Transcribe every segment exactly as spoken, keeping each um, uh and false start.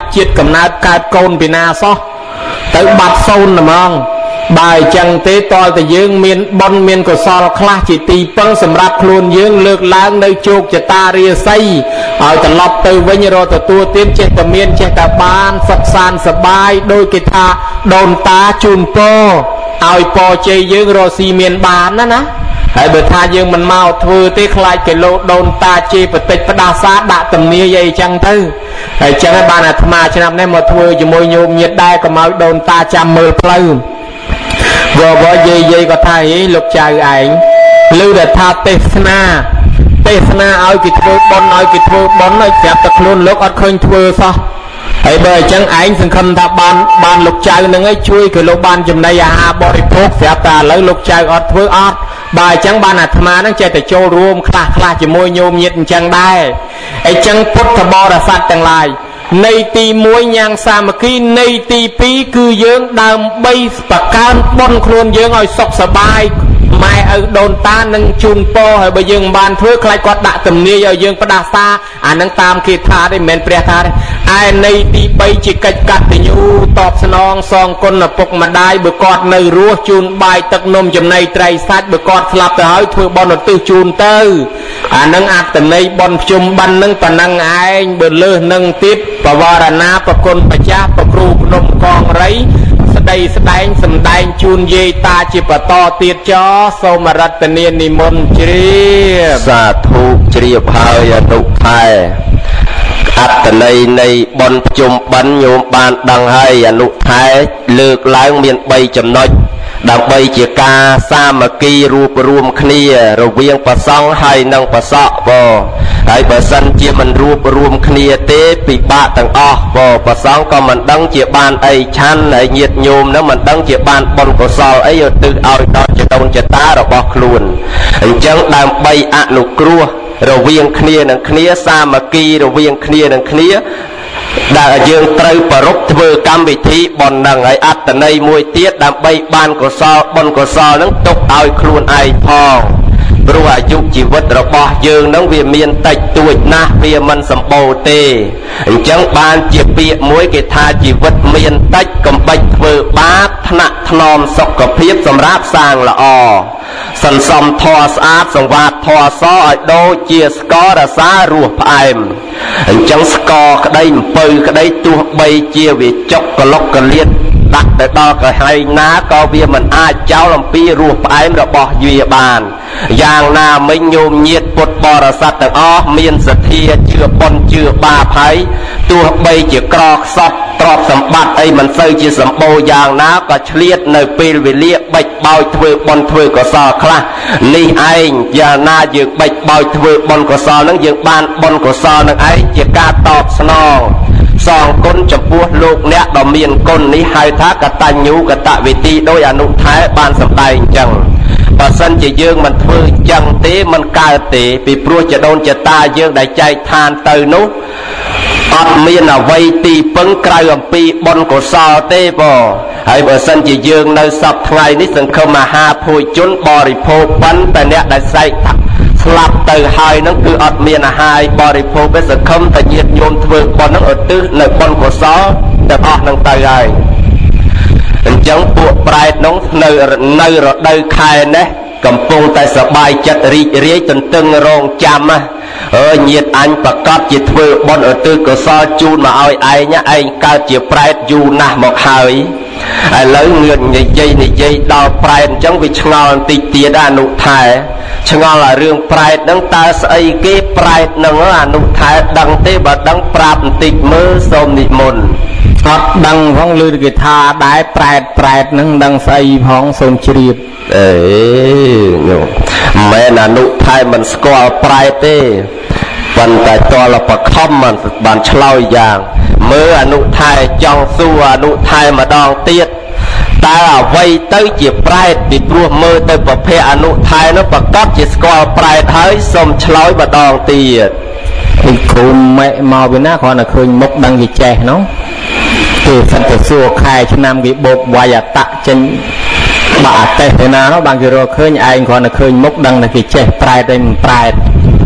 ជាតិកំណើតកើតកូនពីណាសោះទៅបាត់សូន្យហ្មងបើអញ្ចឹងទេតើតើយើងមានបុណ្យមានកុសលខ្លះជាទីពឹងសម្រាប់ខ្លួនយើងលើកឡើងនៅជោគជតារាសីឲ្យត្រឡប់ទៅវិញរកទទួលទានចេះតែមានចេះតែបានសុខសាន្តសប្បាយដោយគេថាដូនតាជូនពរឲ្យពរជ័យយើងរកស៊ីមានបានណាណាហើយបើថាយើងមិនមកធ្វើទេខ្លាចគេលោដូនតាជេរបតិចផ្ដាសាដាក់ទំនាយអីចឹងទៅហើយចឹងហើយបានអាត្មាឆ្នាំនេះមកធ្វើជាមួយញោមញាតិដែរកុំឲ្យដូនតាចាំមើលផ្លូវវវយាយយាយក៏ថាហីលោកចៅឯងឮតែថាទេសនាទេសនាឲ្យគេធ្វើបុណ្យឲ្យគេធ្វើបុណ្យឲ្យប្រាប់តែខ្លួនលោកអត់ឃើញធ្វើសោះហើយបើអញ្ចឹងឯងសង្ឃឹមថាបានបានលោកចៅនឹងឯងជួយគេលោកបានចំណីអាហារបរិភោគប្រាប់តែឥឡូវលោកចៅអត់ធ្វើអត់បើអញ្ចឹងបានអាត្មានឹងចេះតែចូលរួមខ្លះខ្លះជាមួយញោមញាតិអញ្ចឹងដែរអញ្ចឹងពុទ្ធបរិស័ទទាំងឡាយនៃទីមួយញ៉ាំងសាមគ្គីនៃទីពីរគឺយើងដើម្បីបង្កើនបុណ្យខ្លួនយើងឲ្យសុខសប្បាយម៉ែឪដូនតានឹងជូនពរហើយបើយើងមិនបានធ្វើខ្លាចគាត់ដាក់ទំនាយឲ្យយើងផ្ដាសាអានឹងតាមគេថាទេមិនមែនព្រះថាទេឯនៃទីបីជាកិច្ចកតញ្ញូតបស្នងសងគុណឪពុកម្ដាយបើគាត់នៅរស់ជូនបាយទឹកនំចំណីត្រីសាច់បើគាត់ស្លាប់ទៅហើយធ្វើបុណ្យឧទ្ទិសជូនទៅអានឹងអត្តន័យបុណ្យភ្ជុំបិណ្ឌនឹងប៉ុណ្ណឹងឯងបើលើសនឹងទៀតបវរណាប្រគុណម្ចាស់ប្រគ្រូភ្នំកងរៃស្ដីស្ដែងសម្ដែងជូនយាយតាជាបន្តទៀតចោសូមរតនានិមន្តជ្រាបសាធុជ្រាបហើយអនុថែអត្តន័យនៃបុណ្យភ្ជុំបិណ្ឌញោមបានដឹងហើយអនុថែលើកឡើងមានបីចំណុចដើម្បីជាការសាមគ្គីរួបរวมគ្នារវាងប្រសង់ហើយនិងប្រសក់បងហើយបើសិនជាមិនរួបរวมគ្នាទេពិបាកទាំងអស់បងប្រសង់ក៏មិនដឹងជាបានអីឆាន់ហើយញាតិញោមនឹងមិនដឹងជាបានបុណ្យកុសលអីឧទ្ទិសឲ្យដល់ចដូនចតារបស់ខ្លួនអញ្ចឹងដើម្បីអនុគ្រោះរវាងគ្នានឹងគ្នាសាមគ្គីរវាងគ្នានឹងគ្នាដែលយើងត្រូវប្រពធ្វើកម្មវិធីបុណ្យនឹងហើយអត្តន័យមួយទៀតដើម្បីបានកុសលបុណ្យកុសលនឹងទុកឲ្យខ្លួនឯងផងព្រោះអាយុជីវិតរបស់យើងនឹងវាមានតិចតួចណាស់វាមិនសម្បូរទេអញ្ចឹងបានជាពាក្យមួយគេថាជីវិតមានតិចកំបិចធ្វើបាបថ្នាក់ថ្នមសុខភាពសម្រាប់សាងល្អសន្សំធម៌ស្អាតសង្វាតធម៌សឲ្យដូចជាស្កររសារសផ្អែមអញ្ចឹងស្ករក្តីអំពៅក្តីទោះបីជាវាចុកកលុកកលៀតដាក់ទៅដល់កហែងណាក៏វាមិនអាចចោលអំពីរសផ្អែមរបស់វាបានយ៉ាងណាមិញញោមញាតពុទ្ធបរិស័ទទាំងអស់មានសទ្ធាជឿបុណ្យជឿបាបហើយទោះបីជាក្រខ្សត់ទ្រព្យសម្បត្តិអីមិនសូវជាសម្បូរយ៉ាងណាក៏ឆ្លៀតនៅពេលវេលាបិចបោចធ្វើបុណ្យធ្វើកុសលខ្លះនេះឯងយ៉ាងណាយើងបិចបោចធ្វើបុណ្យកុសលនឹងយើងបានបុណ្យកុសលនឹងឯងជាការតបស្នងសងគុណចំពោះលោកអ្នកដ៏មានគុណនេះហៅថាកតញ្ញូកតវេទីដោយអនុថែបានសម្ដែងអញ្ចឹងបើសិនជាយើងមិនធ្វើអញ្ចឹងទេមិនកើតទេពីព្រោះចដូនចតាយើងដែលចែកឋានទៅនោះអត់មានអ្វីទីពឹងក្រៅអំពីបុណ្យកុសលទេបងហើយបើសិនជាយើងនៅសពថ្ងៃនេះសង្ឃឹមអាហារភោជនបរិភោគប៉ុន្តែអ្នកដែលសែកស្លាប់ទៅហើយនឹងគឺអត់មានអាហារបរិភោគទេសង្ឃឹមតែញាតិញោមធ្វើបុណ្យនឹងឧទ្ទិសនៅបុណ្យកុសលទាំងអស់នឹងទៅហើយអញ្ចឹងពួកប្រែតនោះនៅនៅរដូវខែនេះកំពុងតែសប្បាយចិត្តរីករាយទន្ទឹងរង់ចាំណាអើញាតិអញប្រកាសជាធ្វើបុណ្យឧទ្ទិសកុសលជូនមកឲ្យឯងឯងកើតជាប្រែតយូរណាស់មកហើយឥឡូវងឿននិយាយនិយាយដល់ប្រែតអញ្ចឹងវាឆ្ងល់បន្តិចទៀតអនុថែឆ្ងល់អារឿងប្រែតហ្នឹងតើស្អីគេប្រែតហ្នឹងអនុថែដឹងទេបើដឹងប្រាប់បន្តិចមើលសូមនិមន្តអត់ដឹងផងឮគេថាដែរប្រែតប្រែតហ្នឹងដឹងស្អីផងសូមជ្រាបអេញោមមិនមែនអនុថែមិនស្គាល់ប្រែតទេប៉ុន្តែតលបខំមិនបានឆ្លើយយ៉ាងមើលអនុថែចង់សួរអនុថែម្ដងទៀតតើអ្វីទៅជាប្រែតពីព្រោះមើលទៅប្រភេទអនុថែនោះប្រកាសជាស្គាល់ប្រែតហើយសូមឆ្លើយម្ដងទៀតពីគ្រូម៉ែមកពីណាគ្រាន់តែឃើញមុខដឹងគេចេះនោះគេសិនទៅសួរខែឆ្នាំគេបោកវាយអតៈចេញបាក់អតេះទៅណានោះបានគេរកឃើញឯងគ្រាន់តែឃើញមុខដឹងតែគេចេះប្រែតឯងមិនប្រែត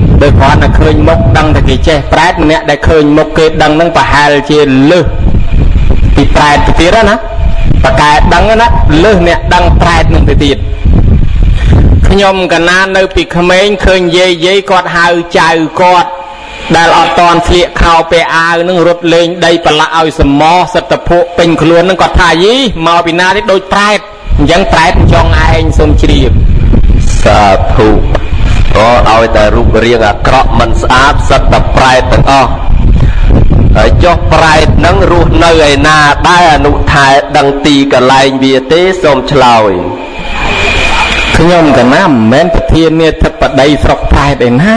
โดยพรน่ะเคยมกดังแต่กี่เจ๊แปดเนี่ยได้เคยมกเกดังนั่งประหารเจลึปีแปดปีแล้วนะประกาศดังนะเลือเนี่ยดังแปดหนึ่งปีติดขยมกันนานในปีเขมรเคยเย่เย่กอดหายใจกอดได้อดตอนเสียข่าวไปอานึ่งรถเลงได้ปละเอาสมอสัตว์ผู้เป็นขลุ่นนั่งกอดทายีมาปีนาที่โดยแปดยังแปดจองไอ้สมชีริบสาธุก็เอาแต่รูปเรียงอะเคราะห์มันสะอาดสัตว์แปดตั้งอ้อไอ้เจ้าปลายนั่งรู้เนยนาได้อนุทายดังตีกับลายเบียเต้สมชลอยขยมกันน้ำแม้นประเทศเนี่ยถ้าปัดใดสกปลายได้นะ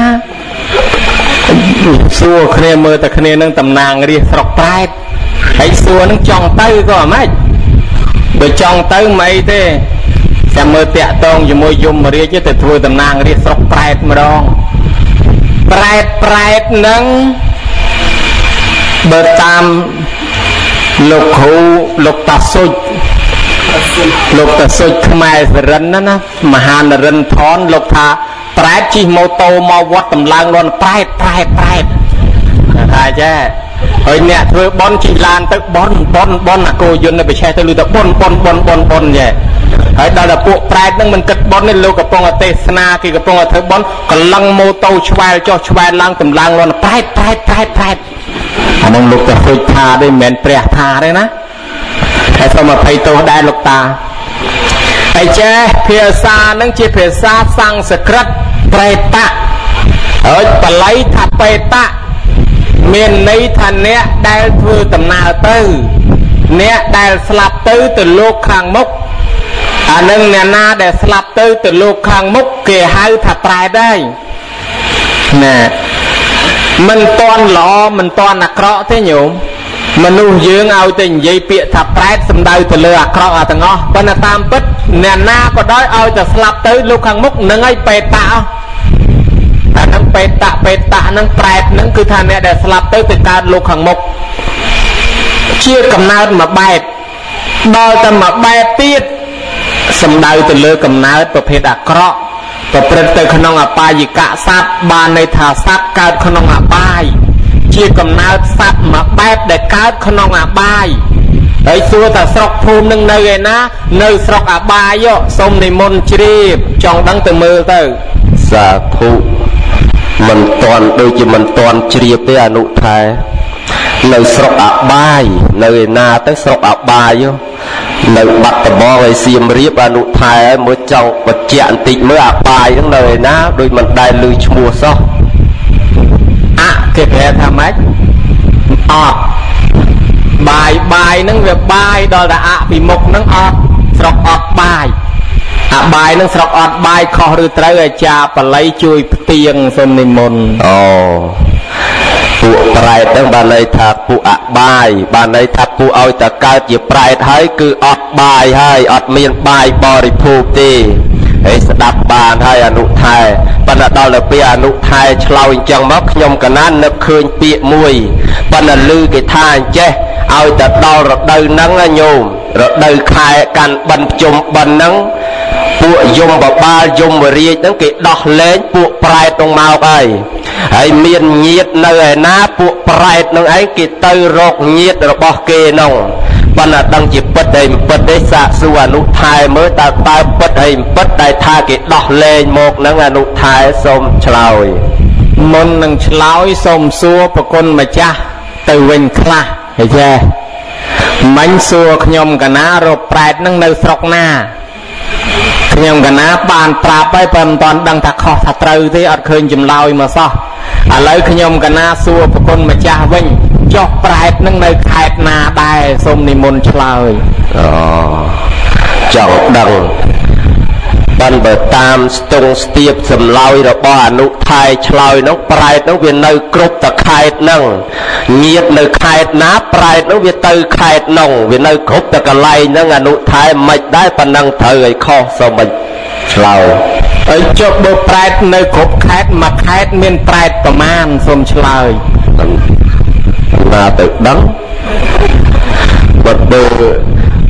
สัวคะแนนมือแต่คะแนนนั่งตำนางเรียกสกปลายไอ้สัวนั่งจองเต้ก็ไม่โดยจองเต้ไม่เต้แต่มือเตะตองอยู่มวยยมเรียกแต่ทัวตำนางเรียกสกปลายมาดองปลายปลายนั่งเบิดตามลูกหูลูกตาสุดลูกตาสุดขมายสรันนั่นนะมหานรันทอนลูกทาปลายจีโมโตมาวัดตำลางนอนปลายปลายปลายอะไรเจ้เฮ้ยเนี่ยเธอบอลจีลานตึกบอลบอลบอลอะโกยุนไปแช่ตะลุยตะบอลบอลบอลบอลบอลเนี่ยเฮ้ยดาวพวกปลายนั่งมันกัดบอลในลูกกับปองเตสนากีกับปองเธอบอลกำลังโมโตชวายจ่อชวายล่างตำลางนอนปลายปลายปลายปลายอันนั้นลูกจะฝึกทาได้เหม็นเปรี้ยทาได้นะไอ้สมัยไปโตได้ลูกตาไอ้เจ้เพียซานั่งเจเพียซาสั่งสกัดเปรตะเอ้ยปลายทับเปรตะเมียนในทันเนี้ยได้คือตำนาตื้อเนี้ยได้สลับตื้อแต่ลูกข้างมุกอันนึงเนี่ยนาได้สลับตื้อแต่ลูกข้างมุกเกี่ยให้ทับปลายได้เนี่ยมันตอนหล่อมันตอนนักเคราะห์ที่โยมมนุษย์ยืงเอาแต่ยัยเปียทับแปดสำได้แต่เลือเคราะห์ต่างอ๋อปนตามปิดเนี่ยหน้าก็ได้เอาแต่สลับตื้อลูกข้างมุกนั่งไอ้เปตะแต่นั่งเปตะเปตะนั่งแปดนั่งคือท่านเนี่ยได้สลับตื้อติดการลูกข้างมุกเชื่อกำเนิดมาแบบดอยแต่มาแบบตีดสำได้แต่เลือกำเนิดประเภทอักเคราะห์ประเภทแต่ขนมอปายิกะซับบานในถาซับการขนมอปายเชี่ยกำเนิดซับมาแบบได้การขนมอปายไอ้ซัวแต่สกภูมินึงเนยนะเนยสกอบายโยสมในมนชีรีบจองดังแต่มือเต้สาธุมันตอนโดยจะมันตอนชีรีบได้อนุทายเนยสกอบายเนยนาแต่สกอบายโยในบัตรบอไอเสียมเรียบอนุทายเมื่อจังปัจเจกติเมื่อปลายทั้งเลยนะโดยมันได้ลือชัวซ้ออะเก็บแผลทำไหมออกบายบายนั่งแบบบายดอลอะปีมกนั่งออกสกออกบายอะบายนั่งสกออกบายคอหรือไตรจ่าปลายจุยเตียงสมนิมนต์อ๋อปูปลายตั้งบานในทับปูอะบายบานในทับปูเอาแต่การจีบปลายท้ายคืออดบายให้อดเมียนบายบริภูตีไอ้สดับบานให้อนุทายปนดอลเปียอนุทายชลาวจังมักยมกันนั้นนึกคืนเปียมวยปนลือกิทายเจ้เอาแต่ดอลระดับนังโยมระดับคายกันบรรจมบรรนังปูยมบบาลยมเรียนั่งกิดอกเล่นปูปลายตรงมาไปไอ้เมียนเงียดในน้าปูปลายนั่งไอ้กิเตยรกเงียดระบอกเกนองปนดังจิบปัดได้ปัดได้สะสวนุทายเมื่อตาตาปัดได้ปัดได้ทากิดอกเล่นโมกนั่งอนุทายสมชลอยมนนั่งชลอยสมซัวปกลมาจ้าเตยเวนคลาเฮ้ยแช่มันซัวขยมกันนะรบปลายนั่งในสกหน้าขยมกันนะบานปราบไปเป็นตอนดังตะขอตะเตยที่อัดเคยจิมลอยมาซ้ออะไรขยมกันนะซัวปกลมาจ้าเว้นจอกปลายนั่งในขายนาได้สมนิมนต์ชลอยอ๋อจอกดังบันเบิดตามตรงสเตียบสำลอยระบอนุทายชลอยน้องปลายน้องเวียนในกรุบตะขายนั่งเงียบในขายน้าปลายน้องเวียนเตยขายน่องเวียนในกรุบตะกะไลนั่งอนุทายไม่ได้ปนังเถยข้อสมัยชลอยไอ้จบโบปลายในกรุบขายมาขายเมียนปลายประมาณสมชลอยนาตึกดังบัดเบอ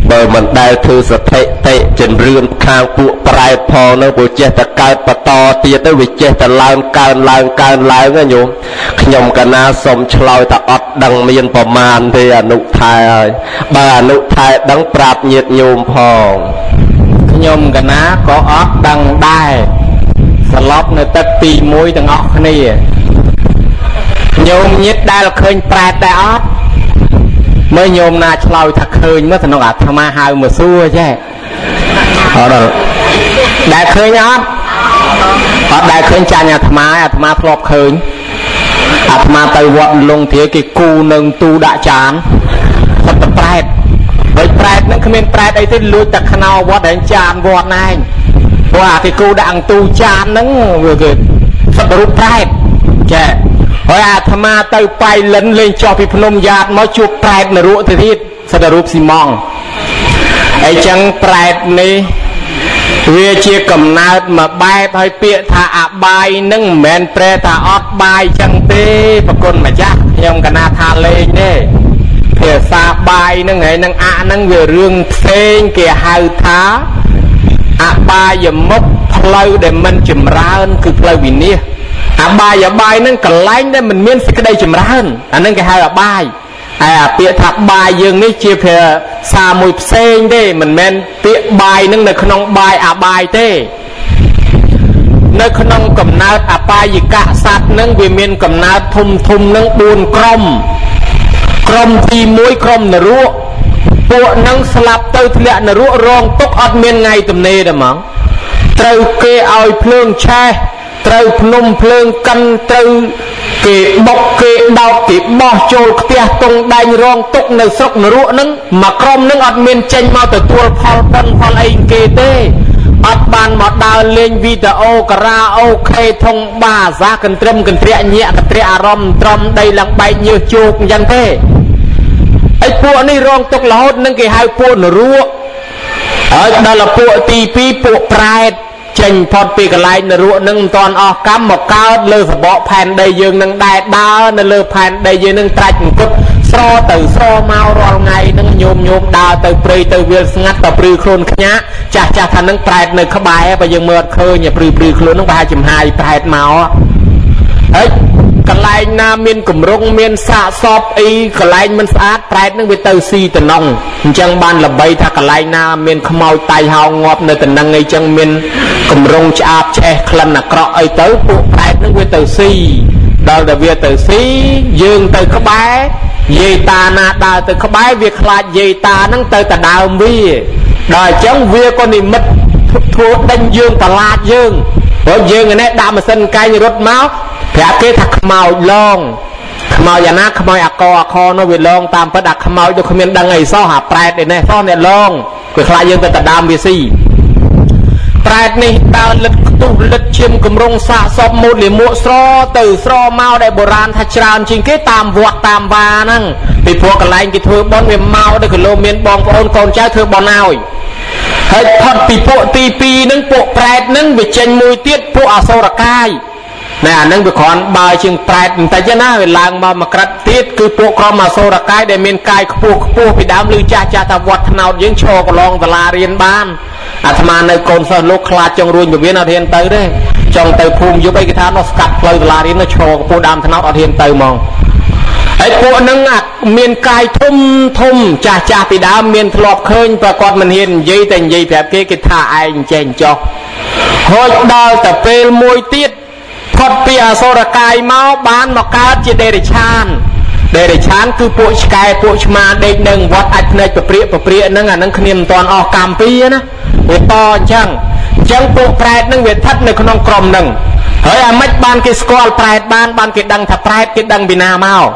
បើមិនដែលធ្វើសតិតិចិនរឿនខាងពួកប្រែតផងនៅពួកចេះតែកើតបន្តទៀតទៅវាចេះតែឡើងកើនឡើងកើនឡើងណាញោមខ្ញុំកណាសូមឆ្លើយតែអត់ដឹងមានប្រមាណទេអនុថែហើយបើអនុថែដឹងប្រាប់ញាតិញោមផងខ្ញុំកណាក៏អត់ដឹងដែរស្លប់នៅទឹកទីមួយទាំងអស់គ្នាញោមញាតិដែលឃើញប្រែតដែរអត់មើលញោមណាឆ្លើយថាឃើញមើលទៅក្នុងអាត្មាហៅមកសួរចេះអត់ដែលឃើញអត់អត់ដែលឃើញចាញ់អាត្មាអាត្មាធ្លាប់ឃើញអាត្មាទៅវត្តលងធាគេគូនឹងទូដាក់ចានគាត់ទៅប្រែតហើយប្រែតហ្នឹងគ្មានប្រែតអីទេលួចតែខ្នោវត្តហើយចានវត្តណែងព្រោះអាគេគូដាក់ទូចានហ្នឹងវាគេសត្វរូបប្រែតចេះហើយអាត្មាទៅបៃលិនលេងចុះពីភ្នំយ៉ាតមកជួបប្រែតនរកទៅទៀតសិតរូបស៊ីម៉ងអីចឹងប្រែតនេះវាជាកំណើតមកបែបហើយពាក្យថាអបាយនឹងមិនមែនប្រែថាអត់បាយចឹងទេប្រគុណម្ចាស់ខ្ញុំកណាថាលេងទេភាសាបាយនឹងហើយនឹងអនឹងវារឿងផ្សេងគេហៅថាអបាយមុខផ្លូវដែលមិនចម្រើនគឺផ្លូវវិនាសអបាយអបាយនឹងកន្លែងដែលមិនមានសេចក្តីចម្រើនអានឹងគេហៅអបាយហើយអាពាក្យថាបាយយើងនេះជាភាសាមួយផ្សេងទេមិនមែនពាក្យបាយនឹងនៅក្នុងបាយអបាយទេនៅក្នុងកំណើតអបាយកសត្វនឹងវាមានកំណើតធំធំនឹងបួនក្រុមក្រុមទីមួយក្រុមនរកពួកនឹងស្លាប់ទៅធ្លាក់នរករងទុកអត់មានថ្ងៃទំនេរទេហ្មងត្រូវគេឲ្យភ្លើងឆេះត្រូវភ្នំភ្លើងកិនត្រូវគេបុកគេដោតគេបោះចូលផ្ទះតុងដែងរងទុកនៅស្រុកនរកនឹងមកក្រុមនឹងអត់មានចេញមកទទួលផលប៉ុនផលអីគេទេអត់បានមកដើរលេងវីដេអូការ៉ាអូខេធុងបាសាកន្ទ្រឹមកន្ទ្រាក់ញាក់កន្ទ្រាក់អារម្មណ៍ត្រំដីឡើងបែកញើសជោគអញ្ចឹងទេហើយពួកនេះរងទុករហូតនឹងគេហៅពួកនរកហើយដល់ពួកទីពីរពួកប្រែតចេញផុតពីកន្លែងនរកនឹងមិនតាន់អស់កម្មមកកើតលើសបកផែនដីយើងនឹងដែរដើរនៅលើផែនដីយើងនឹងត្រាច់អង្គុតស្រទៅស្រមករាល់ថ្ងៃនឹងញោមញោមដើរទៅព្រៃទៅវាលស្ងាត់ទៅព្រឺខ្លួនខ្ញាក់ចាស់ចាស់ថានឹងប្រែតនៅក្បែរបើយើងមើលអត់ឃើញព្រឺព្រឺខ្លួននឹងប្រហែលចំហាយប្រែតមកហើយកន្លែងណាមានកម្រុងមានសាកសពអីកន្លែងមិនស្អាតប្រែតនឹងវាទៅស៊ីតំណងអញ្ចឹងបានល្បីថាកន្លែងណាមានខ្មោចតៃហោងាប់នៅតំណងអីចឹងមានកម្រុងឆ្អាបឆ្អេះក្លិនអាក្រក់អីទៅពួកប្រែតនឹងវាទៅស៊ីដល់តែវាទៅស៊ីយើងទៅក្បែរយាយតាណាដើរទៅក្បែរវាខ្លាចយាយតានឹងទៅតែដើមវាដល់អញ្ចឹងវាក៏និមិត្តធ្វើដេញយើងតឡាចយើងព្រោះយើងឯនេះដាក់ម៉ាស៊ីនកែងរត់មកប្រាប់គេថាខ្មោចឡងខ្មោចអាណាខ្មោចអាកអខនោះវាឡងតាមពិតអាខ្មោចទៅគ្មានដឹងអីសោះអាប្រែតឯនេះសោះអ្នកឡងវាខ្លាចយើងទៅតែដើមវាស៊ីប្រែតនេះដើរលិតខ្ទុះលិតឈាមកម្រងសាកសពមូលលាមកស្រទៅស្រមកដែលបុរាណថាច្រើនជាងគេតាមវត្តតាមវាហ្នឹងពីព្រោះកន្លែងគេធ្វើបុណ្យវាមកដល់គីឡូមានបងប្អូនកូនចៅធ្វើបុណ្យឲ្យហើយផុតពីពួកទីពីរហ្នឹងពួកប្រែតហ្នឹងវាចេញមួយទៀតពួកអសុរកាយណែអាហ្នឹងវាគ្រាន់បើជាងប្រែតបន្តិចណាវាឡើងមកមកក្រិតទៀតគឺពួកក្រុមអសុរកាយដែលមានកាយខ្ពស់ខ្ពស់ពីដើមឬចាស់ចាស់ថាវត្តថ្នោតយើងឈរកន្លងសាលារៀនបានអាត្មានៅកូនសិស្សលោកខ្លាចចង់រួញពវៀនអត់ហ៊ានទៅទេចង់ទៅភូមិយប់អីគេថានោះស្កាត់ផ្លូវសាលារៀននោះឈរខ្ពស់ដើមថ្នោតអត់ហ៊ានទៅហ្មងហើយពួកហ្នឹងមានកាយធំធំចាស់ចាស់ពីដើមមានធ្លាប់ឃើញប្រកបមិនហ៊ាននិយាយតែនិយាយប្រាប់គេគេថាឯងចេះចោះហូចដល់តែពេលមួយទៀតផុតពីអសុរកាយមកបានមកកើតជាដេរិឆានដេរិឆានគឺពួកឆ្កែពួកឆ្មាដេកនៅវត្តអាចភ្នែកប្រព្រាកប្រព្រាកហ្នឹងអាហ្នឹងគ្នាមិនតាន់អស់កម្មពីណាវាតអញ្ចឹងអញ្ចឹងពួកប្រែតហ្នឹងវាស្ថិតនៅក្នុងក្រុមហ្នឹងហើយអាម៉េចបានគេស្គាល់ប្រែតបានបានគេដឹងថាប្រែតគេដឹងពីណាមក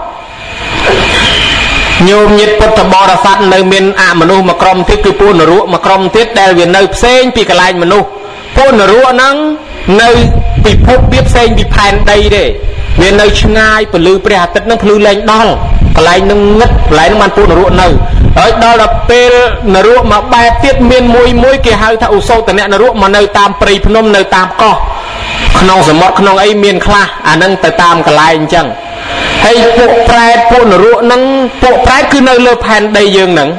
ញោមញាតិពុទ្ធបរិស័ទនៅមានអមនុស្សមួយក្រុមទៀតគឺពួកនរកមួយក្រុមទៀតដែលវានៅផ្សេងពីកន្លែងមនុស្សពួកនរកហ្នឹងនៅពិភពវាផ្សេងពីផែនដីទេវានៅឆ្ងាយពលឺព្រះអាទិត្យនឹងភ្លឺលែងដល់កន្លែងនឹងងឹតកន្លែងនឹងបានពួកនរកនៅហើយដល់ដល់ពេលនរកមកបែបទៀតមានមួយមួយគេហៅថាឧសោតនៈនរកមកនៅតាមព្រៃភ្នំនៅតាមកោះក្នុងសមុទ្រក្នុងអីមានខ្លះអានឹងទៅតាមកន្លែងអញ្ចឹងហើយពួកប្រែតពួកនរកហ្នឹងពួកប្រែតគឺនៅលើផែនដីយើងហ្នឹង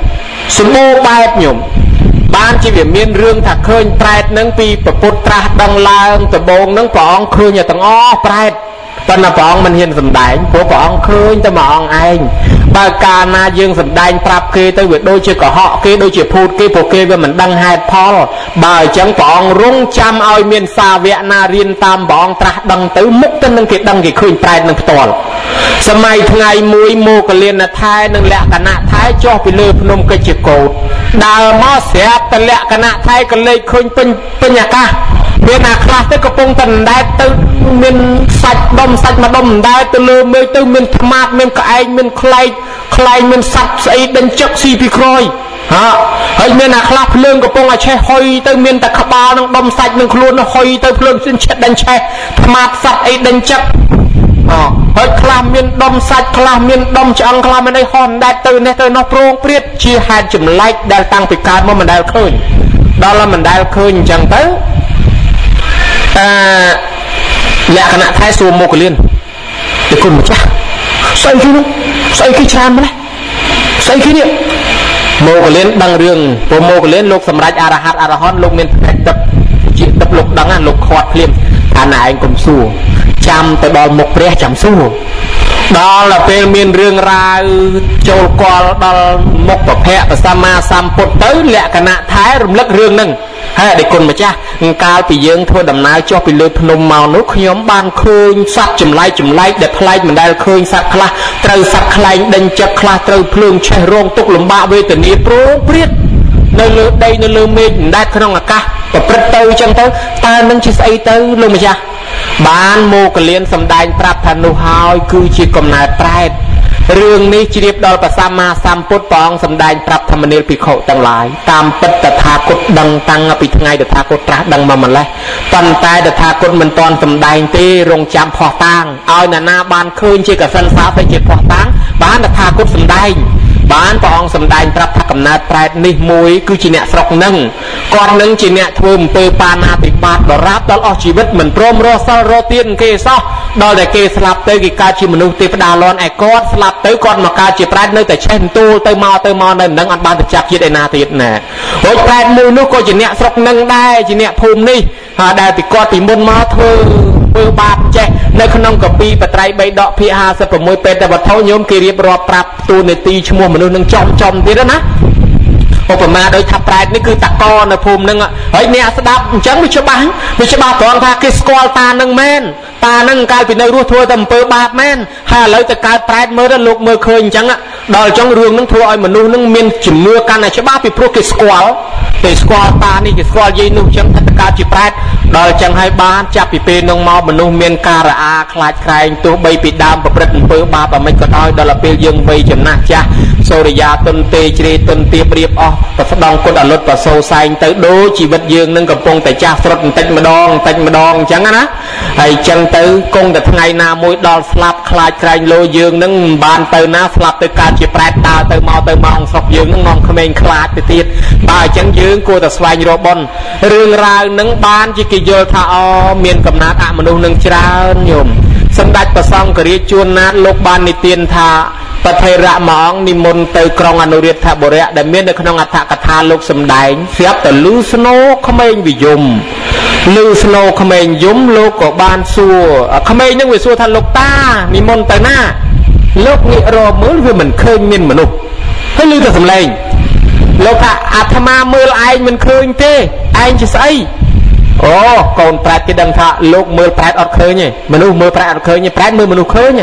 សម្បូរបែបញោមបានជាវាមានរឿងថាឃើញប្រែតនឹងពីប្រពុតត្រាស់ដឹងឡើងដំបូងនឹងព្រះអង្គឃើញទាំងអស់ប្រែតប៉ុន្តែព្រះអង្គមិនហ៊ានសម្ដែងព្រោះព្រះអង្គឃើញតែមួយអង្គឯងបើកាលណាយើងសម្ដែងប្រាប់គេទៅវាដូចជាកុហកគេដូចជាភូតគេព្រោះគេវាមិនដឹងហេតុផលបើអញ្ចឹងព្រះអង្គរងចាំឲ្យមានសាវកណារៀនតាមព្រះអង្គត្រាស់ដឹងទៅមុខទៅនឹងគេដឹងគេឃើញប្រែតនឹងផ្ទាល់សម័យថ្ងៃមួយមោគលានថែនឹងលក្ខណៈថែចុះពីលើភ្នំកិច្ចជាកោតដើរមកស្រាប់តែលក្ខណៈថែក៏លេចឃើញពេញពេញអាកាសមានអាខ្លះទៅកំពុងតែដណ្ដែតទៅមានសាច់ដុំសាច់មួយដុំដណ្ដែតទៅលើមេឃទៅមានថ្មាតមានក្អែកមានខ្លែកខ្លែងមានសត្វស្អីដេញចឹកស៊ីពីក្រោយហាហើយមានអាខ្លះភ្លើងកំពុងតែឆេះហុយទៅមានតែក្បាលនឹងដុំសាច់នឹងខ្លួនហុយទៅភ្លើងជិនឆេះដេញឆេះថ្មាតសត្វអីដេញចឹកអហើយខ្លះមានដុំសាច់ខ្លះមានដុំឆ្អឹងខ្លះមានអីហន់ដែតទៅនេះទៅនោះប្រងព្រាតជាហេតុចម្លែកដែលតាំងពីកើតមកមិនដែលឃើញដល់តែមិនដែលឃើញអញ្ចឹងទៅអឺលក្ខណៈថែសួរមោគលានទៅគុណម្ចាស់ស្អីគេនោះស្អីគេច្រើនម្ល៉េះស្អីគេនេះមោគលានដឹងរឿងព្រោះមោគលានលោកសម្រេចអរហត្តអរហន្តលោកមានផ្នែកទឹកជាទឹកលោកដឹងណាលោកខាត់ភ្លាមថាណែឯងកុំសួរចាំទៅដល់មុខព្រះចាំសួរដល់ទៅពេលមានរឿងរ៉ាវចូលកលដល់មុខប្រភពសម្មាសម្ពុទ្ធទៅលក្ខណៈថែរំលឹករឿងហ្នឹងហើយដេគុណម្ចាស់កាលពីយើងធ្វើដំណើរចុះពីលើភ្នំមកនោះខ្ញុំបានឃើញសត្វចម្លែកចម្លែកដែលប្លែកមិនដែលឃើញសត្វខ្លះត្រូវសត្វខ្លែងដេញចិត្តខ្លះត្រូវភ្លើងឆេះរងទុកលំបាកវេទនាប្រងព្រាតនៅលើដីនៅលើមេឃមិនដែលក្នុងអាកាសប្រព្រឹត្តទៅអញ្ចឹងទៅតើនឹងជាស្អីទៅលោកម្ចាស់បានមោគលានសម្ដែងប្រាប់ថានោះហើយគឺជាកំណើតប្រែតរឿងនេះជ្រាបដល់ព្រះសម្មាសម្ពុទ្ធព្រះអង្គសម្ដែងប្រាប់ធម្មនាលភិក្ខុទាំងឡាយតាមពិតតថាគតដឹងតាំងពីថ្ងៃតថាគតត្រាស់ដឹងមកម្លេះប៉ុន្តែតថាគតមិនទាន់សម្ដែងទេរងចាំផោះតាងឲ្យអ្នកណាបានឃើញជាកសិនសាទៅជាផោះតាងបានតថាគតសម្ដែងបានព្រះអង្គសម្ដែងប្រាប់ថាកំណើតប្រែតនេះមួយគឺជាអ្នកស្រុកនឹងគាត់នឹងជាអ្នកធ្វើអំពើបាណាតិបាតដរាបដល់អស់ជីវិតមិនព្រមរស់សិលរស់ទៀនគេសោះដល់តែគេស្លាប់ទៅគេកើតជាមនុស្សទេវតាលន់ឯគាត់ស្លាប់ទៅគាត់មកកើតជាប្រែតនៅតែឆេះទូលទៅមកទៅមកនៅនឹងអត់បានទៅចាប់ជាតិឯណាទៀតណារួចប្រែតមួយនោះក៏ជាអ្នកស្រុកនឹងដែរជាអ្នកភូមិនេះហើយដែលពីគាត់ពីមុនមកធ្វើធ្វើបាបចេះនៅក្នុងកពីបត្រៃបីដកភាគហាសិប៦ពេតតែវត្ថុញោមគេរៀបរាប់ប្រាប់ទូនេតិឈ្មោះមនុស្សនឹងចំចំទៀតណាឧបមាដោយថាប្រែតនេះគឺតកនៅភូមិនឹងហើយអ្នកស្ដាប់អញ្ចឹងវាច្បាស់វាច្បាស់ត្រង់ថាគេស្គាល់តានឹងមែនតានឹងកាលពីនៅរស់ធ្វើតែអំពើបាបមែនហើយឥឡូវទៅកើតប្រែតមើលទៅលោកមើលឃើញអញ្ចឹងដល់អញ្ចឹងរឿងនឹងធ្វើឲ្យមនុស្សនឹងមានជំនឿកាន់តែច្បាស់ពីព្រោះគេស្គាល់គេស្គាល់តានេះគេស្គាល់យាយនោះអញ្ចឹងថាទៅកើតជាប្រែតដល់អញ្ចឹងហើយបានចាប់ពីពេលនោះមកមនុស្សមានការរអាខ្លាចក្រែងទោះបីពីដើមប្រព្រឹត្តអំពើបាបអ្មិនក៏ដោយដល់ពេលយើងវ័យចំណាស់ចាស់សូរិយាទុនទេជ្រេទុនទៀបរៀបអស់ប្រស្ដងគុណអលុតប្រសូសែងទៅដូចជីវិតយើងនឹងកំពុងតែចាស់ស្រុតបន្តិចម្ដងបន្តិចម្ដងអញ្ចឹងណាហើយអញ្ចឹងទៅគង់តែថ្ងៃណាមួយដល់ស្លាប់ខ្លាចក្រែងលោយើងនឹងមិនបានទៅណាស្លាប់ទៅកើតជាប្រែតដើរទៅមកទៅមកស្រុកយើងនឹងនាំក្មេងខ្លាចទៅទៀតបើអញ្ចឹងយើងគួរតែស្វែងរកបុណ្យរឿងរ៉ាវនឹងបានជាគេយល់ថាអូមានកំណត់អមនុស្សនឹងច្រើនញោមសម្ដេចព្រះសង្ឃរាជជួនណាតលោកបាននិទានថាបថេរៈមួយអង្គនិមន្តទៅក្រុងអនុរាធបុរៈដែលមាននៅក្នុងអត្ថកថាលោកសម្ដែងស្រាប់តែលឺស្នូក្មេងវិយមលឺស្នូក្មេងយំលោកក៏បានសួរក្មេងនឹងវាសួរថាលោកតានិមន្តទៅណាលោកងាករកមើលវាមិនឃើញមានមនុស្សហើយលឺតែសំឡេងលោកថាអាត្មាមើលឯងមិនឃើញទេឯងជាស្អីអូកូនប្រែតគេដឹងថាលោកមើលប្រែតអត់ឃើញទេមនុស្សមើលប្រែតអត់ឃើញទេប្រែតមើលមនុស្សឃើញ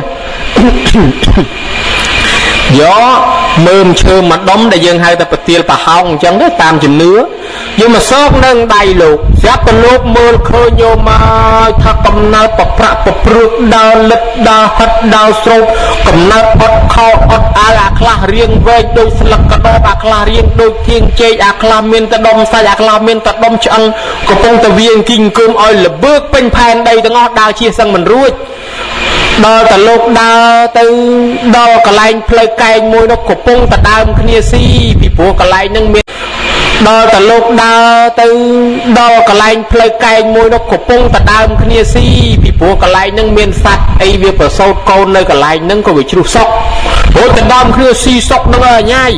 យកមើមឈើមួយដុំដែលយើងហៅថាប្រទាលប្រហោងអញ្ចឹងទៅតាមជំនឿយកមកសោកនឹងដៃលោកស្រាប់តែលោកមើលឃើញយកមកថាកំណើតប្រប្រាក់ប្រព្រឹកដើរលិតដើរហិតដើរស្រោបកំណើតអត់ខោអត់អាវអាខ្លះរៀងវែងដូចស្លឹកកដោបអាខ្លះរៀងដូចធាងជែកអាខ្លះមានតែដុំសាច់អាខ្លះមានតែដុំឆ្អឹងកំពុងតែវាអង្គីអង្គមឲ្យលបើកពេញផែនដីទាំងអស់ដើរជិះសឹងមិនរួចដល់តែលោកដើរទៅដល់កន្លែងផ្លូវកែងមួយនោះកំពុងតែដើមគ្នាស៊ីពីព្រោះកន្លែងហ្នឹងមានដល់តែលោកដើរទៅដល់កន្លែងផ្លូវកែងមួយនោះកំពុងតែដើមគ្នាស៊ីពីព្រោះកន្លែងហ្នឹងមានសត្វអីវាប្រសូតកូននៅកន្លែងហ្នឹងក៏វាជ្រុះសុករួចទៅដើមគ្នាស៊ីសុកហ្នឹងអើញ៉ាយ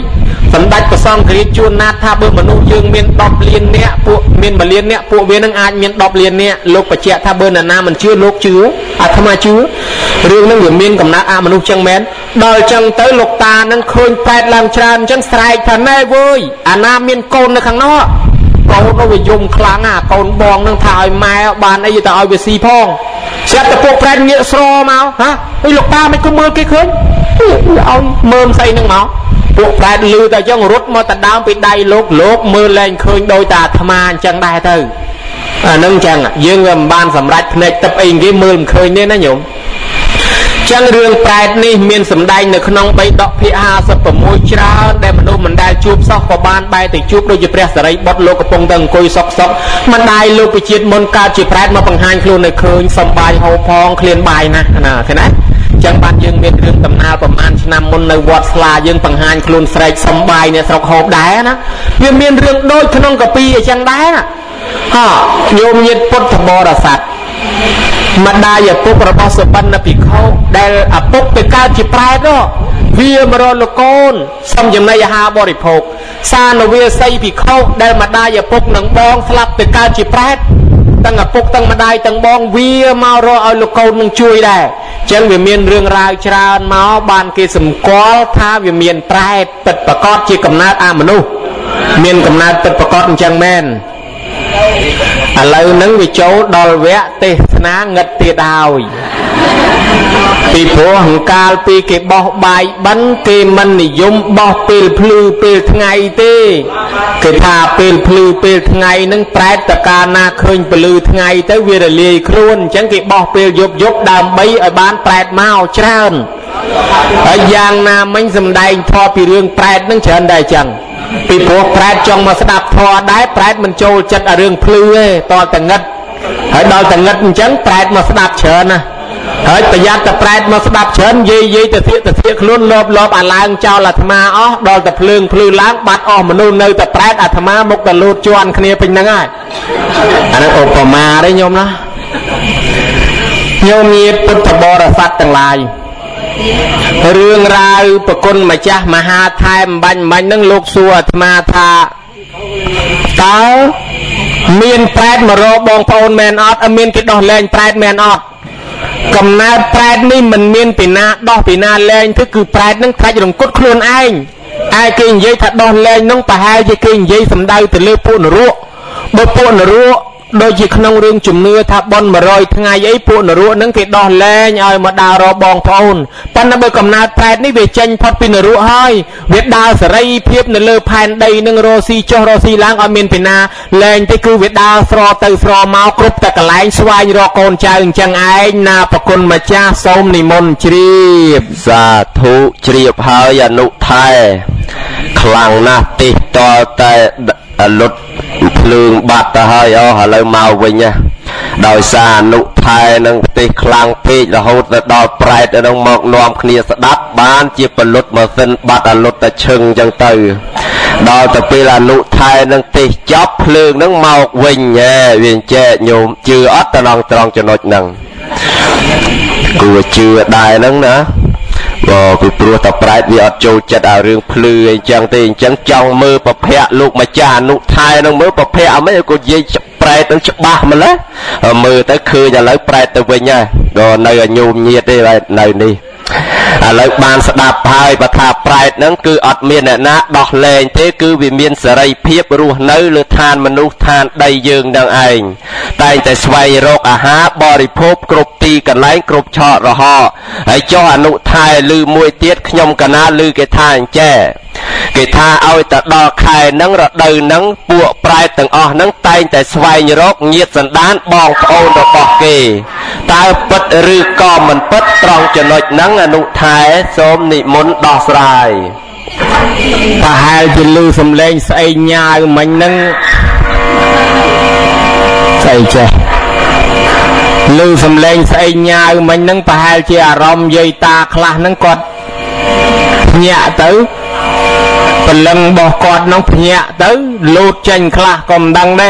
សម្ដេចព្រះសង្ឃរាជជួនណាត់ថាបើមនុស្សយើងមានដប់លានអ្នកពួកមានមួយលានអ្នកពួកវានឹងអាចមានដប់លានអ្នកលោកបញ្ជាក់ថាបើនរណាមិនជឿលោកជឿអាត្មាជឿរឿងហ្នឹងវាមានកំណត់អមនុស្សចឹងមែនដល់ចឹងទៅលោកតានឹងឃើញប៉ែតឡើងច្រើនអញ្ចឹងស្រែកថាណែវើយអាណាមានកូននៅខាងនោះកូននោះវាយំខ្លាំងណាកូនបងនឹងថាឲ្យម៉ែបានអីទៅឲ្យវាស៊ីផងស្រាប់តែពួកប្រែតងាកស្រមកហ៎អីលោកតាមិនក៏មើលគេឃើញឲ្យមើលស្អីហ្នឹងមកពួកប្រែតលឺតែអញ្ចឹងរត់មកតដើមពីដៃលោកលោកមើលលែងឃើញដោយតាអាត្មាអញ្ចឹងដែរទៅអាហ្នឹងអញ្ចឹងយើងមិនបានសម្រេចភ្នែកទឹកអីគេមើលមិនឃើញទេណាញោមចឹងរឿងប្រែតនេះមានសម្ដែងនៅក្នុងបៃដកភាគห้าสิบหกច្រើនដែលមនុស្សមិនដែលជួបសោះក៏បានបែរទៅជួបដូចជាព្រះសារីបុត្រលោកកំពុងតែអង្គុយសុកសុកមិនដែលលោកពិជាតិមុនកើតជាប្រែតមកបង្ហាញខ្លួននៅឃើញសំបាយហូបផងឃ្លានបាយណាស់ណាឃើញណាចឹងបានយើងមានរឿងដំណើរប្រហែលឆ្នាំមុននៅវត្តស្លាយើងបង្ហាញខ្លួនស្រែកសំបាយអ្នកស្រុកហូបដែរណាវាមានរឿងដូចក្នុងកាពីអញ្ចឹងដែរហ៎ញោមញាតិពុទ្ធបរិស័ទម្ដាយឪពុករបស់សុបិនភិក្ខុដែលឪពុកទៅកើតជាប្រែតនោះវាមករលោកកូនសំចំណីអាហារបរិភោគសានវាស័យភិក្ខុដែលម្ដាយឪពុកនឹងបងស្លាប់ទៅកើតជាប្រែតទាំងឪពុកទាំងម្ដាយទាំងបងវាមករកឲ្យលោកកូននឹងជួយដែរអញ្ចឹងវាមានរឿងរ៉ាវច្រើនមកបានគេសម្គាល់ថាវាមានប្រែតពិតប្រកបជាកំណើតអមនុស្សមានកំណើតពិតប្រកបអញ្ចឹងមែនឥឡូវហ្នឹងវាចូលដល់វគ្គទេសនាងឹតទៀតហើយពីព្រោះហង្កាលពីគេបោះបាយបិណ្ឌគេមិននិយមបោះពេលភ្លឺពេលថ្ងៃទេគេថាពេលភ្លឺពេលថ្ងៃហ្នឹងប្រែតតកាលណាឃើញភ្លឺថ្ងៃទៅវារលាយខ្លួនអញ្ចឹងគេបោះពេលយប់យប់ដើម្បីឲ្យបានប្រែតមកច្រើនហើយយ៉ាងណាមិញសម្ដែងធម៌ពីរឿងប្រែតហ្នឹងច្រើនដែរអញ្ចឹងពីព្រោះប្រែតចង់មកស្ដាប់ធម៌ដែរប្រែតមិនចូលចិត្តឲ្យរឿងភ្លឺទេតតតែងឹតហើយដល់តែងឹតអញ្ចឹងប្រែតមកស្ដាប់ច្រើនណាហើយប្រយ័ត្នតែប្រែតមកស្ដាប់ច្រើនយាយយាយទៅធៀកទៅធៀកខ្លួនលបលបអាឡើងចោលអាត្មាអស់ដល់តែភ្លើងភ្លឺឡើងបាត់អស់មនុស្សនៅតែប្រែតអាត្មាមកតែលូតជន់គ្នាពេញហ្នឹងហើយអានេះឧបមាទេញោមណាញោមញាតិពុទ្ធបរិស័ទទាំងឡាយរឿងរ៉ាវប្រគុណម្ចាស់មហាថែមបាញ់មាញ់ហ្នឹងលោកសួរអាត្មាថាតើមានប្រែតមករកបងប្អូនមែនអត់អត់មានគេដោះលែងប្រែតមែនអត់កំណើតប្រែតនេះមិនមានពីណាដោះពីណាលែងទេគឺប្រែតនឹងខ្លាចរង្គត់ខ្លួនឯងឯគេនិយាយថាដោះលែងនោះប្រហែលជាគេនិយាយសំដៅទៅលើពួកនរកបើពួកនរកដូចជាក្នុងរឿងជំនឿថាបន់មួយរយថ្ងៃអីពួកនរកហ្នឹងគេដោះលែងឲ្យមកដើររកបងប្អូនប៉ុន្តែបើកំណើតប្រែតនេះវាចេញផុតពីនរកហើយវាដើរសេរីភាពនៅលើផែនដីនឹងរស់ស៊ីចុះរស់ស៊ីឡើងឲ្យមានពីណាលែងទេគឺវាដើរស្រទៅស្រមកគ្រប់តែកន្លែងស្វែងរកកូនចៅអញ្ចឹងឯងណាប្រគុណម្ចាស់សូមនិមន្តជ្រាបសាធុជ្រាបហើយអនុថែខ្លាំងណាស់ទេតតែលុតភ្លើងបាត់ទៅហើយអូឥឡូវមកវិញណាដោយសារអនុថែនឹងប្រទេសខ្លាំងពេករហូតទៅដល់ប្រែតនឹងមកនាំគ្នាស្ដាប់បានជាពលុតម៉ាស៊ីនបាត់អលុតតែឈឹងអញ្ចឹងទៅដល់ទៅពេលអនុថែនឹងទេសចប់ភ្លើងនឹងមកវិញហ៎វាចែកញោមជឿអត់ទៅដល់ត្រង់ចំណុចហ្នឹងគួរជឿដែរហ្នឹងណាបើពីព្រោះតែប្រែតវាអត់ចូលចិត្តឲ្យរឿងភ្លឺអីចឹងទេអញ្ចឹងចង់មើលប្រភពលោកម្ចាស់អនុថែនឹងមើលប្រភពអីមិនក៏និយាយប្រែតនឹងច្បាស់ម្ល៉េះមើលទៅឃើញឥឡូវប្រែតទៅវិញហើយក៏នៅឲ្យញោមញាតទេនៅនេះឥឡូវបានស្ដាប់ហើយបើថាប្រែតហ្នឹងគឺអត់មានអ្នកណាដោះលែងទេគឺវាមានសេរីភាពរស់នៅលើឋានមនុស្សឋានដីយើងនឹងឯងតែងតែស្វែងរកអាហារបរិភោគគ្រប់ទីកន្លែងគ្រប់ឆក់រហកហើយចុះអនុថែឮមួយទៀតខ្ញុំកណាឮគេថាអញ្ចេះគេថាឲ្យទៅដល់ខែហ្នឹងរដូវហ្នឹងពួកប្រែតទាំងអស់ហ្នឹងតែងតែស្វែងរកញាតិសន្តានបងប្អូនរបស់គេតើពិតឬក៏មិនពិតត្រង់ចំណុចហ្នឹងអនុថែសូមនិមន្តដោះស្រាយប្រហែលជាឮសំឡេងស្អីញ៉ាវមិញហ្នឹងស្អីចេះឮសំឡេងស្អីញ៉ាវមិញហ្នឹងប្រហែលជាអារម្មណ៍យាយតាខ្លះហ្នឹងគាត់ញាក់ទៅព្រលឹងរបស់គាត់នោះភ្ញាក់ទៅលូតចេញខ្លះក៏មិនដឹងដែរ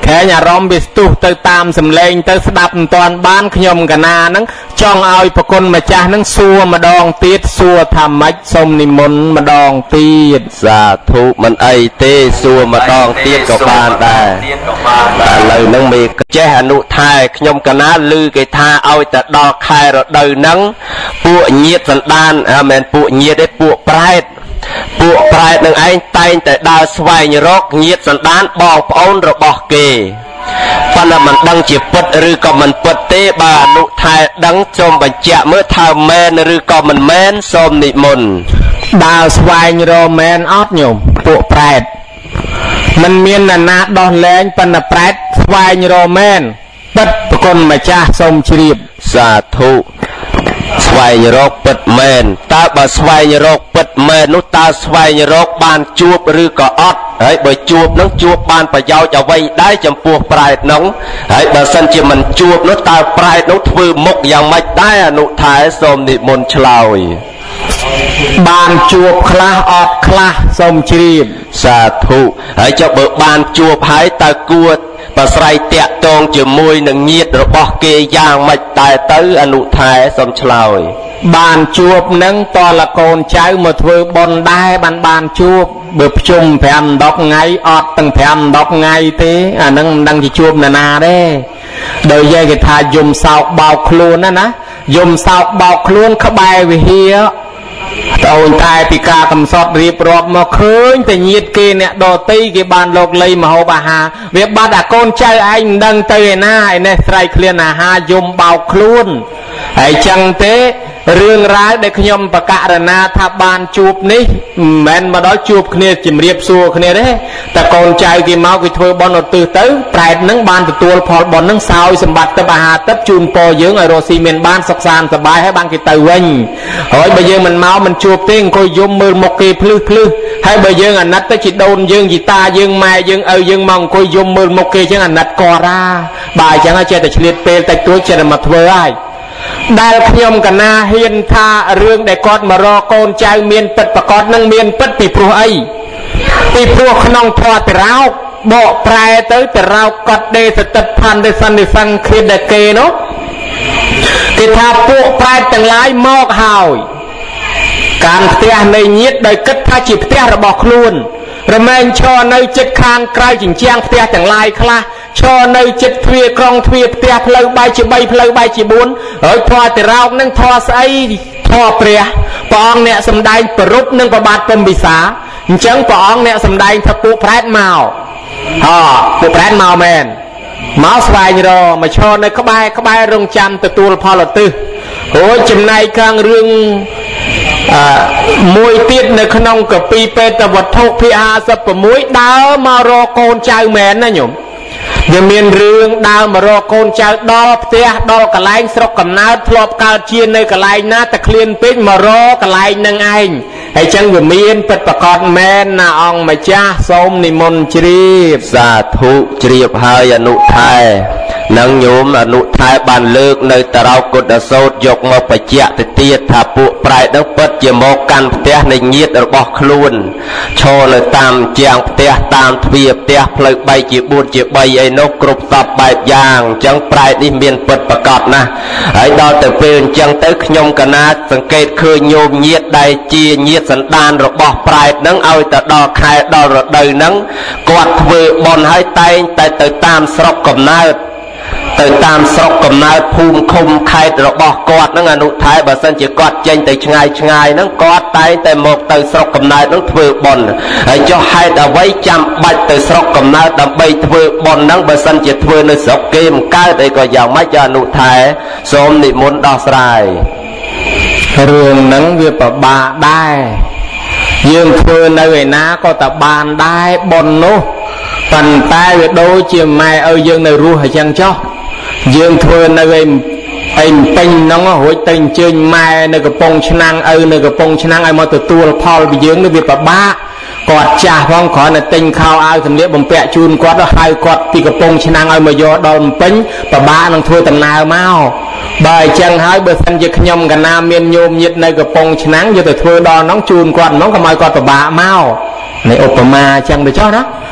แค่อย่ารอมบิสตุเตอตามสำเลงเตอสดับตอนบ้านขยมกันนานังจ้องเอาปกลมาจ้านังซัวมาดองตีดซัวทำมัดสมนิมนต์มาดองตีดสาธุมันไอเตซัวมาดองตีดก็บานได้แต่เลยนังมีเจอนุทายขยมกันนาลือไก่ทาเอาแต่ดอกไข่เราเดินนังปูเงียดสันดานอ่าแมนปูเงียดได้ปูปลายปูปลายหนึ่งไอ้ไตแต่ดาวสวายรกเงียดสันดานบอกปอนระบอกเกปนมันดังจีบดหรือก็มันปดเตบานุทายดังจมบัญจะเมื่อทำแมนหรือก็มันแมนสมนิมนต์ดาวสวายโรแมนออดโยมปูปลายมันมีนานาดอนแรงปนปลายสวายโรแมนปัดปกลมาจ้าสมชรีบสาธุสวายโรคปิดเมนตาบสวายโรคปิดเมนนุตาสวายโรคบานจูบหรือก็อดเฮ้ยบ่จูบน้องจูบบานประยาวจะไว้ได้จำพวกปลายน้องเฮ้ยบ่สันจิมันจูบนุตาปลายนุถือมกอย่างไม่ได้อนุทายสมนิมนต์ชลาวบานจูบคลาอดคลาสมชรีบสาธุเฮ้ยจะเบิกบานจูบหายตะกวดปะไสเตะตองจะมวยหนึ่งเงียดระบอกเกยย่างไม่ตายตื้ออนุทายสมชลอยบานจูบนังตอละโกนใจมาทวีบนได้บานบานจูบเบิบจุ่มแผ่นดอกไงอดตั้งแผ่นดอกไงเต้อ่านังดังจะจูบนานาได้โดยแยกทายยมสาวเบาคลูนนั่นนะยมสาวเบาคลูนขบายวิเฮียตอนตายปีกากำสอดรีบรอบมาคืนแต่ยีดเกเนี่ยโดตีเกบานโลกเลยมาหอบาหาเว็บบาดากนใจไอ้ดังเตยหน้าไอ้เนี่ยใส่เคลียนอาหายมเบาคลุนไอ้จังเตเรื่องร้ายได้ขยมประกาศนาทับบานจูบนี่แมนมาด้อยจูบเนี่ยจิมเรียบซัวเนี่ยเด้แต่กนใจกี่เมากี่ทัวบอลตื่นตื้อแปดนังบานตัวพอบอลนังสาวสมบัติตบาหาตับจูนปอเยื้องไอโรซีเมนบ้านสักซานสบายให้บางกี่เตยเวงเฮ้ยไปเยื้องมันเมามันจูบเต้งก็ยมมือมกเกพลื้พลื้ให้ใบยืงอันนัดตะจิตโดนยืงจีตายืงไม้ยืงเอายืงมองก็ยมมือมกเกจังอันนัดกอราบ่ายจังอาเจแต่เฉลี่ยเปลแต่ตัวเจริญมาทเวไอได้ขยมกันนาเฮียนท่าเรื่องได้กอดมารอโกนใจเมียนปิดประกอดนั่งเมียนปิดปีพรัวไอปีพรัวขนองทอแต่เราบอกปลายเตยแต่เรากอดเดสตัดพันเดสันเดสังเคดเกเนาะที่ท่าพวกปลายต่างหลายมอกหายการเตะในยีดโดยกัดท่าจีบเตะระบอกคลุนระแมงชอในจิตคางไกลจิงเจียงเตะแต่งลายคลาชอในจิตทวีกรองทวีเตะเพลย์ใบจีใบเพลย์ใบจีบุญเอ้ยพอแต่เรานั่งทอใส่ทอเปรียปองเนี่ยสำได้ประรุปนั่งประบาดปมบิสาจังปองเนี่ยสำได้ทับปูแพรดเมาอ๋อปูแพรดเมาแมนเมาสบายรอมาชอในขบายขบายรงจันตะตูลพอลตื้อโอ้จำในกลางเรื่องมวยติดในขนมกับปีเป็นแต่วัดทุกพิอาสับมวยดาวมารอโกนใจแมนนะโยมยังมีเรื่องดาวมารอโกนใจดอเตะดอกระไลสกกับน้าทลบกาเชียนในกระไลน้าตะเคลียนเป็นมารอกระไลนังไอไอ้จังยังมีเป็นประกอบแมนนาองมาจ้าสมนิมนต์จรีบสาธุจรีบหายอนุทายนังโยมอนุทายบานเลิกในตะเรากดโซดยกมาประเจาะเตียถ้าปุปลายนักปัจเจโมกันเตะในยีดระบอกคลุนโชว์เลยตามเจียงเตะตามทวีเตะเพลย์ใบจีบุญจีใบไอ้นกกรุบตับใบยางจังปลายนี่เมียนปิดประกอบนะไอ้ดาวแต่เป็นจังเตะขยมกันนะสังเกตคือโยมยีดใดจียีดสันดานระบอกปลายนังเอาแต่ดอกไข่ดอกระเดยนังกอดทวีบอลให้ไตแต่แต่ตามสระกับนาแต่ตามสกกับนายภูมิคมใครระบอกกอดนั่งอนุท้ายบาสันจะกอดเจนแต่ชงายชงายนั่งกอดตายแต่หมกแต่สกกับนายนั่งทวีบอลไอ้เจ้าให้แต่ไว้จำบัดแต่สกกับนายแต่ใบทวีบอลนั่งบาสันจะทวีในสกเกมก้าวแต่ก็ยังไม่จะอนุท้ายสมนิมนต์ดอกสายเรื่องนั่งเวียปบาได้ยืมทวีในเวนาก็ตะบานได้บอลโนปันตายโดยเจียมไม่เอายืงในรูหายจังจ้อยืงทวนในเวมไอ้เป็นน้องหัวติงเจียมไม่ในกระปงชนังเอาในกระปงชนังไอ้มาตัวตัวพอไปยืงในเวียบบ้ากอดจ่าพ้องขอในติงข้าวเอาสำเร็จบ่มเปะจูนกอดแล้วให้กอดที่กระปงชนังเอามาโยดอนเป็นปะบ้าน้องทวนตำนาวเมาใบจังหายเบอร์สันจะขยมกันนาเมียนโยมยึดในกระปงชนังอยู่แต่ทวนดอนน้องจูนกอดน้องก็มากอดปะบ้าเมาในอุปมาจังไปจ้อนะ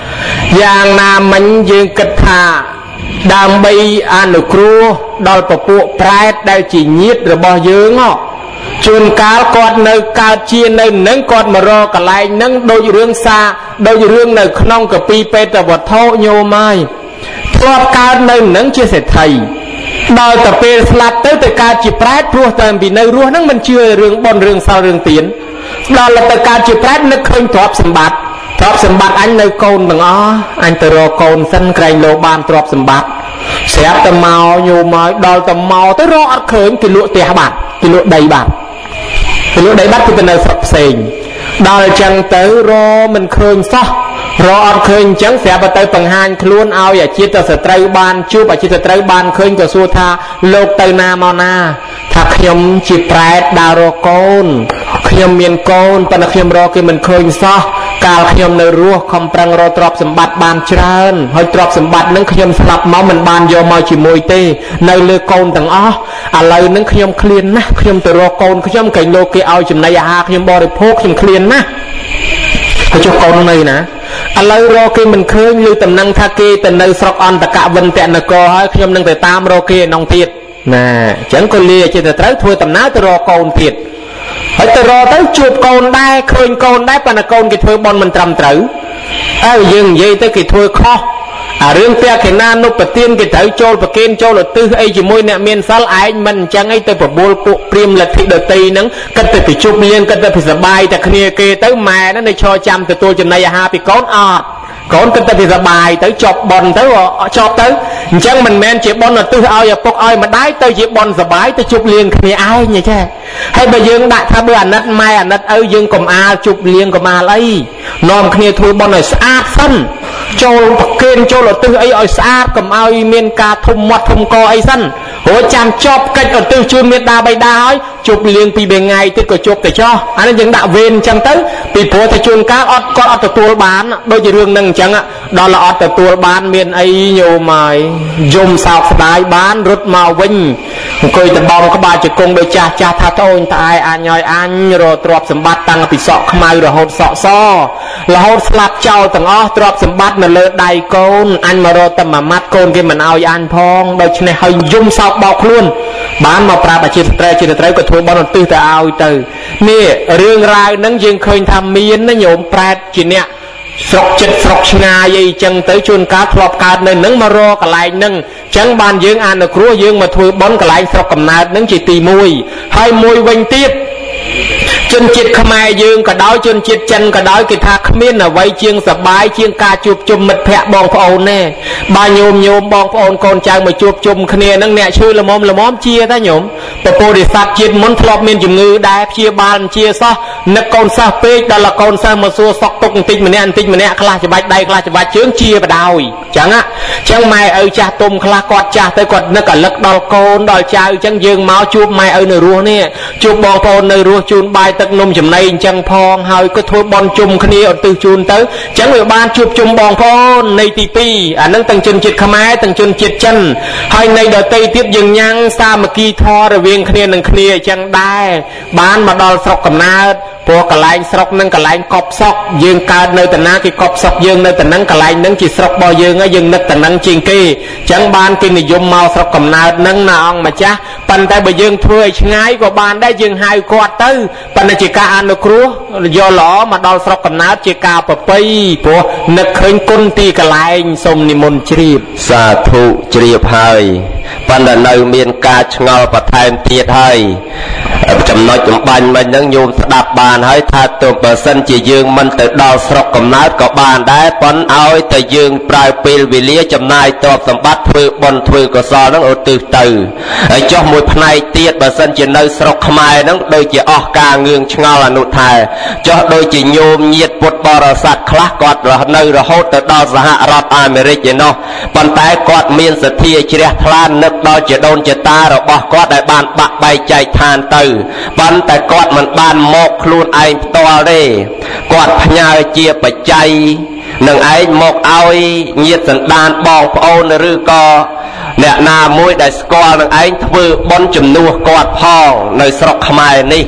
យ៉ាងណាមិញយើងគិតថាដើម្បីអនុគ្រោះដល់ពពួកប្រែតដែលជាញាតិរបស់យើងជួនកាលគាត់នៅកើតជានៅនឹងគាត់មករកកន្លែងនឹងដូចរឿងសាដូចរឿងនៅក្នុងកពីពេទ្យវត្ថុញោមហើយធ្លាប់កើតនៅនឹងជាសេដ្ឋីដល់តែពេលស្លាប់ទៅទៅកើតជាប្រែតព្រោះតែពីនៅរស់ហ្នឹងមិនជឿរឿងបនរឿងសិលរឿងទានដល់ទៅកើតជាប្រែតនឹកឃើញទ្រព្យសម្បត្តិទ្រព្យសម្បត្តិអញនៅកូនទាំងអស់អញទៅរកកូនសិនក្រែងលោបានទ្រព្យសម្បត្តិស្រាប់តែមកញោមមកដល់តែមកទៅរកអត់ឃើញគេលក់ផ្ទះបាត់គេលក់ដីបាត់គេលក់ដីបាត់គឺទៅនៅស្រុកផ្សេងដល់អញ្ចឹងទៅរមិនឃើញសោះរអត់ឃើញអញ្ចឹងស្រាប់តែបង្ហាញខ្លួនឲ្យអាជាតិសត្រូវបានជួបអាជាតិសត្រូវបានឃើញក៏សួរថាលោកទៅណាមកណាថាខ្ញុំជាប្រែតដើររកកូនខ្ញុំមានកូនប៉ុន្តែខ្ញុំរកគេមិនឃើញសោះកាលខ្ញុំនៅរស់ខំប្រឹងរកទ្រព្យសម្បត្តិបានច្រើនហើយទ្រព្យសម្បត្តិនឹងខ្ញុំស្លាប់មកមិនបានយកមកជាមួយទេនៅលើកូនទាំងអស់ឥឡូវនឹងខ្ញុំឃ្លានណាស់ខ្ញុំទៅរកកូនខ្ញុំកែងលោកគេឲ្យចំណីអាហារខ្ញុំបរិភោគខ្ញុំឃ្លានណាស់ហើយចុះកូននៅណាឥឡូវរកគេមិនឃើញឬតំណែងថាគេទៅនៅស្រុកអន្តកវិន្ទនគរហើយខ្ញុំនឹងទៅតាមរកគេក្នុងទៀតណាអញ្ចឹងក៏លាជាទៅត្រូវធ្វើដំណើរទៅរកកូនទៀតហើយទៅរកទៅជួបកូនដែរឃើញកូនដែរប៉ុន្តែកូនគេធ្វើបន់មិនត្រឹមត្រូវអើយើងនិយាយទៅគេធ្វើខុសអារឿងពាក់កេណានុប្រទានគេត្រូវចូលប្រគេនចូលឧទ្ទិសអីជាមួយអ្នកមានសិលឯងមិនអញ្ចឹងអីទៅបបួលពួកព្រាហ្មណ៍លទ្ធិដតីហ្នឹងគិតទៅពីជប់លៀងគិតទៅពីសបាយតែគ្នាគេទៅម៉ែហ្នឹងនៅឈរចាំទទួលចំណីអាហារពីកូនអត់កូនគិតទៅពីសបាយទៅចប់បន់ទៅចប់ទៅអញ្ចឹងមិនមែនជាបន់ឧទ្ទិសឲ្យឪពុកឲ្យម្ដាយទៅជាបន់សបាយទៅជប់លៀងគ្នាឯងទេហើយបើយើងដាក់ថាបើអាណិតម៉ែអាណិតឪយើងកុំអាលជប់លៀងកុំអាលអីនាំគ្នាធ្វើបន់ឲ្យស្អាតសិនចូលប្រគេនចូលឧទ្ទិសអីឲ្យស្អាតកុំឲ្យមានការធំមាត់ធំកអីសិនរួចចាំចប់កិច្ចឧទ្ទិសជូនមេដាបៃតាឲ្យជប់លៀងពីរថ្ងៃទៀតក៏ជប់ទៅចោះអានេះយើងដាក់វេនអញ្ចឹងទៅពីព្រោះតែជួនកាលអត់គាត់អត់ទទួលបានដូចជារឿងហ្នឹងអញ្ចឹងដល់អត់ទទួលបានមានអីញោមហើយយំសោកស្ដាយបានរត់មកវិញអង្គុយតបងក្បាលជង្គង់ដូចចាស់ចាស់ថាតូនត្អែអញឲ្យអញរកទ្រព្យសម្បត្តិតាំងពីសក់ខ្មៅរហូតសក់សរហូតស្លាប់ចោលទាំងអស់ទ្រព្យសម្បត្តិនៅលើដៃកូនអញមករកតែមួយម៉ាត់កូនគេមិនឲ្យអញផងដូច្នេះហើយយំសោកបោកខ្លួនបានមកប្រាប់អាជីវស្ត្រីជាត្រូវក៏ធ្វើបន់ឧទ្ទិសទៅឲ្យទៅនេះរឿងរ៉ាវហ្នឹងយើងឃើញថាមានណាញោមប្រែតជាអ្នកស្រុកចិត្តស្រុកឆ្ងាយអីចឹងទៅជួនកាលធ្លាប់កើតនៅនឹងមករកកន្លែងហ្នឹងចឹងបានយើងអនុគ្រោះយើងមកធ្វើបន់កន្លែងស្រុកកំណើតហ្នឹងជាទីមួយហើយមួយវិញទៀតជនជាតិខ្មែរយើងក៏ដោយជនជាតិចិនក៏ដោយគេថាគ្មានអ្វីជាងសប្បាយជាងការជួបជុំមិត្តភ័ក្តិបងប្អូនទេបើញោមញោមបងប្អូនកូនចៅមកជួបជុំគ្នាហ្នឹងអ្នកឈឺល្មមល្មមជាតាញោមពពុរិស័ទជាតិមុនធ្លាប់មានជំងឺដែរព្យាបាលមិនជាសោះនឹកកូនសិស្សពេកដល់កូនសិស្សមកសួរសក់ទុកបន្តិចម្នាក់បន្តិចម្នាក់ខ្លះច្បាច់ដៃខ្លះច្បាច់ជើងជាបដ ாய் ចឹងហ៎ចឹងម៉ែឪចាស់ទុំខ្លះគាត់ចាស់ទៅគាត់នឹកអាលឹកដល់កូនដល់ចៅចឹងយើងមកជួបម៉ែឪនៅរស់នេះជួបបងប្អូននៅរស់ជូនបាយទឹកនំចំណីអញ្ចឹងផងហើយក៏ធ្វើបន់ជុំគ្នាឧទ្ទិសជូនទៅអញ្ចឹងវាបានជួបជុំបងប្អូននៃទីពីរអានឹងទាំងជនជាតិខ្មែរទាំងជនជាតិចិនហើយនៃដទៃទៀតយើងញ៉ាំងសាមគ្គីធម៌រវាងគ្នានឹងគ្នាអញ្ចឹងដែរបានមកដល់ស្រុកកំណើតព្រោះកន្លែងស្រុកនឹងកន្លែងកប់សក់យើងកើតនៅតាណាគេកប់សក់យើងនៅតានឹងកន្លែងនឹងជាស្រុករបស់យើងហើយយើងនឹកតានឹងជាងគេអញ្ចឹងបានគេនិយមមកស្រុកកំណើតនឹងណាអង្គម្ចាស់ប៉ុន្តែបើយើងធ្វើឲ្យឆ្ងាយក៏បានដែរយើងហៅគាត់ទៅប៉ុន្តែជាការអនុគ្រោះយកល្អមកដល់ស្រុកកំណើតជាការប្រពៃព្រោះនឹកឃើញគុណទីកន្លែងសូមនិមន្តជ្រាបសាធុជ្រាបហើយប៉ុន្តែនៅមានការឆ្ងល់បន្ថែមទៀតហើយចំណុចចម្បាញ់មិញហ្នឹងញោមស្ដាប់បានហើយថាទោះបើសិនជាយើងមិនទៅដល់ស្រុកកំណើតក៏បានដែរប៉ុន្តែឲ្យតែយើងប្រើពេលវេលាចំណាយទ្រព្យសម្បត្តិធ្វើបុណ្យធ្វើកុសលហ្នឹងឧទ្ទិសទៅហើយចុះមួយផ្នែកទៀតបើសិនជានៅស្រុកខ្មែរហ្នឹងដូចជាអស់ការងឿងឆ្ងល់អនុថាចុះដូចជាញោមញាតិពុទ្ធបរិស័ទខ្លះគាត់រស់នៅរហូតទៅដល់សហរដ្ឋអាមេរិកឯណោះប៉ុន្តែគាត់មានសទ្ធាជ្រះថ្លានឹកដល់ជាដូនជាតារបស់គាត់ដែលបានបាក់បែកចែកឋានទៅប៉ុន្តែគាត់មិនបានមកខ្លួនឯងផ្ទាល់ទេគាត់ផ្ញើជាបច្ច័យនឹងឯងមកឲ្យញាតិសន្តានបងប្អូនឬក៏អ្នកណាមួយដែលស្គាល់នឹងឯងធ្វើបុណ្យជំនួសគាត់ផងនៅស្រុកខ្មែរនេះ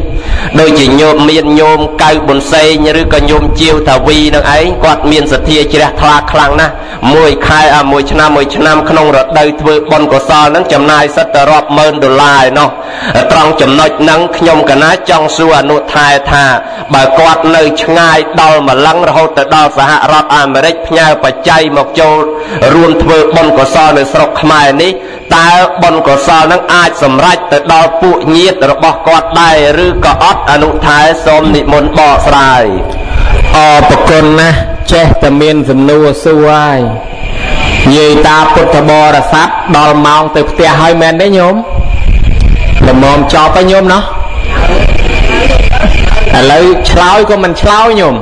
โดยจีโยมเมียนโยมไก่บนเซยหรือก็โยมเจียวทวีนั่งไอ้กอดเมียนสเทียเจริญคลาคลังนะมวยคายอ่ะมวยชนะมวยชนะขนมรถได้ทวีบนกศลนั้นจำนายสัตว์รอบเมินดอลลาร์เนาะตรองจำนวนนังขยมกันนะจังสัวนุทายท่าบ่กอดเลยง่ายดอลมาลังเราแต่ดอลสหรัฐอเมริกพญาปัจจัยหมกโจรวมทวีบนกศลในสระขมายนี้ตาบนกศลนั้นอาจสำรัจแต่ดอลปุเงียดระบบกอดได้หรือก็อดอนุทายสมนิมนต์บ่อสายอปกลนะเจตเมียนสำนัวสวยยีตาพุทธบรสัตดอลมองตึกเตียให้แมนได้โยมละมอมจอไปโยมเนาะอะไรเช้าก็มันเช้าโยม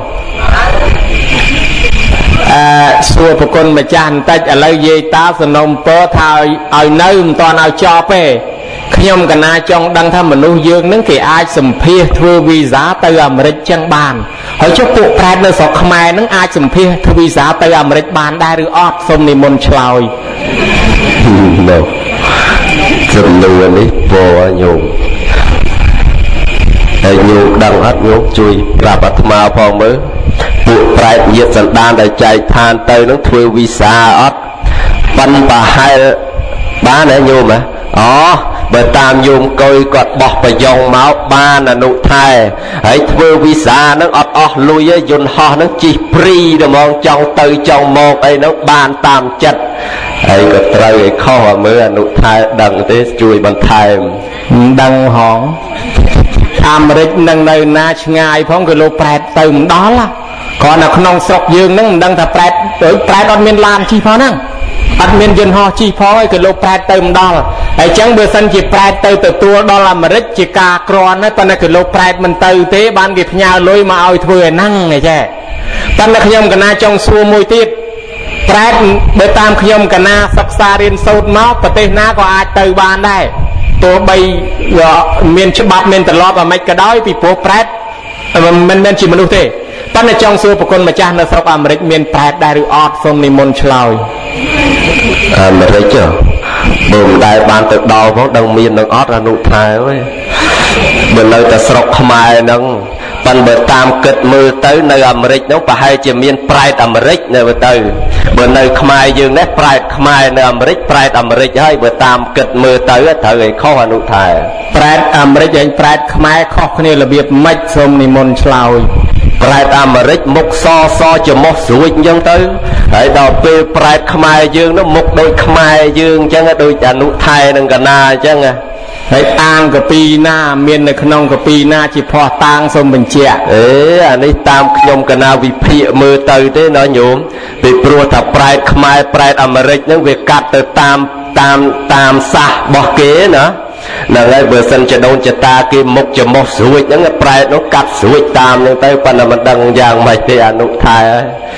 สัวปกลมาจานแต่อะไรยีตาสนมโปทายเอาเนิ่มตอนเอาจอไปขยมกันนาจงดังทำมนุษย์ยืงนั่งเกี่ยไอสัมเพยทวีสาเตออเมริกจังบานเฮ้ยเจ้าปุกแปรในสกขมายนั่งไอสัมเพยทวีสาเตออเมริกบานได้หรืออดสมนิมนต์ชลอยเนาะจำนวนนี้พอโยมไอ้โยมดังอัดโยมจุยปราบอัตมาพอมือปุกแปรเหยียดสันดานได้ใจทานเตอนั่งทวีสาอดปันป่าให้บ้านไอ้โยมอ่ะอ๋อเมื่อตามโยมกอยกอดบอกไปยองเมาบ้านอนุไทยไอ้ทเววิสานั่งอดออกลุยยนห่อนั่งจีปรีเดมองจองเตยจองมองไอ้นั่งบ้านตามจัดไอ้ก็เตยข้อเมื่ออนุไทยดังเตจุยบันไทยดังหองอเมริกดังในนาชงายพ้องกิโลแปดเติมđóล่ะก่อนขนมสกยืงนั่งดังแต่แปดเตยแปดอดเมียนลานชีพอนั่งอัดเมียนยนห่อชีพอไอ้กิโลแปดเติมดอลไอ้จังเบอร์สันจีแปดเติมตัวดอลอเมริกจีกากรอนนะตอนนั้นกิโลแปดมันเติมเตะบ้านกิพญาลอยมาเอาเถื่อนั่งไงแช่ตอนนั้นขยมกันนาจงซัวมวยติดแปดเบอร์ตามขยมกันนาศึกษาเรียนสูตรเมาส์ประเทศนาก็อาจเติมบ้านได้ตัวใบเมียนฉบับเมียนตลอดว่าไม่กระด้อยปีโป้แปดมันมันเป็นจีมนุษย์เตะตอนนั้นจงซัวปกติมาจากในสระอเมริกเมียนแปดได้หรือออดสมนิมนต์ชลอยอเมริกเจ้าบ่มได้บานตึกดาวเพราะดังเมียนดังออดอนุทายเว้ยเมื่อเราจะสระขมายนั่งปันเบิดตามเกิดมือเต้ในอเมริกน้องไปให้จะเมียนปลายอเมริกในเต้เมื่อในขมายยืนเนี่ยปลายขมายในอเมริกปลายอเมริกให้เบิดตามเกิดมือเต้เต้ข้ออนุทายปลายอเมริกยังปลายขมายข้อนี้ระเบียบไม่สมนิมนต์ชลอยปลายอเมริกมุกซอซอจะมุกสวยยังเต้ไอ้ดอกเปปลายขมายยืนน้ำมุกโดยขมายยืนจังโดยอนุทายนั่งกันนาจังไงไอ้ตางกับปีหน้าเมียนในขนมกับปีหน้าจีพอตางสมบัญเจียเอออันนี้ตามขยมกันนาวิพีมือเตยได้เนาะโยมไปปลัวถ้าปลายขมายปลายอเมริกนั่งเวกัดเตยตามตามตามซะบอกเก๋เนาะนั่นไงเบอร์สันจะโดนจะตากิมุกจะมกสวยนั่งปลายน้องกัดสวยตามนั่งเตยปันมันดังอย่างไม่ได้อนุทาย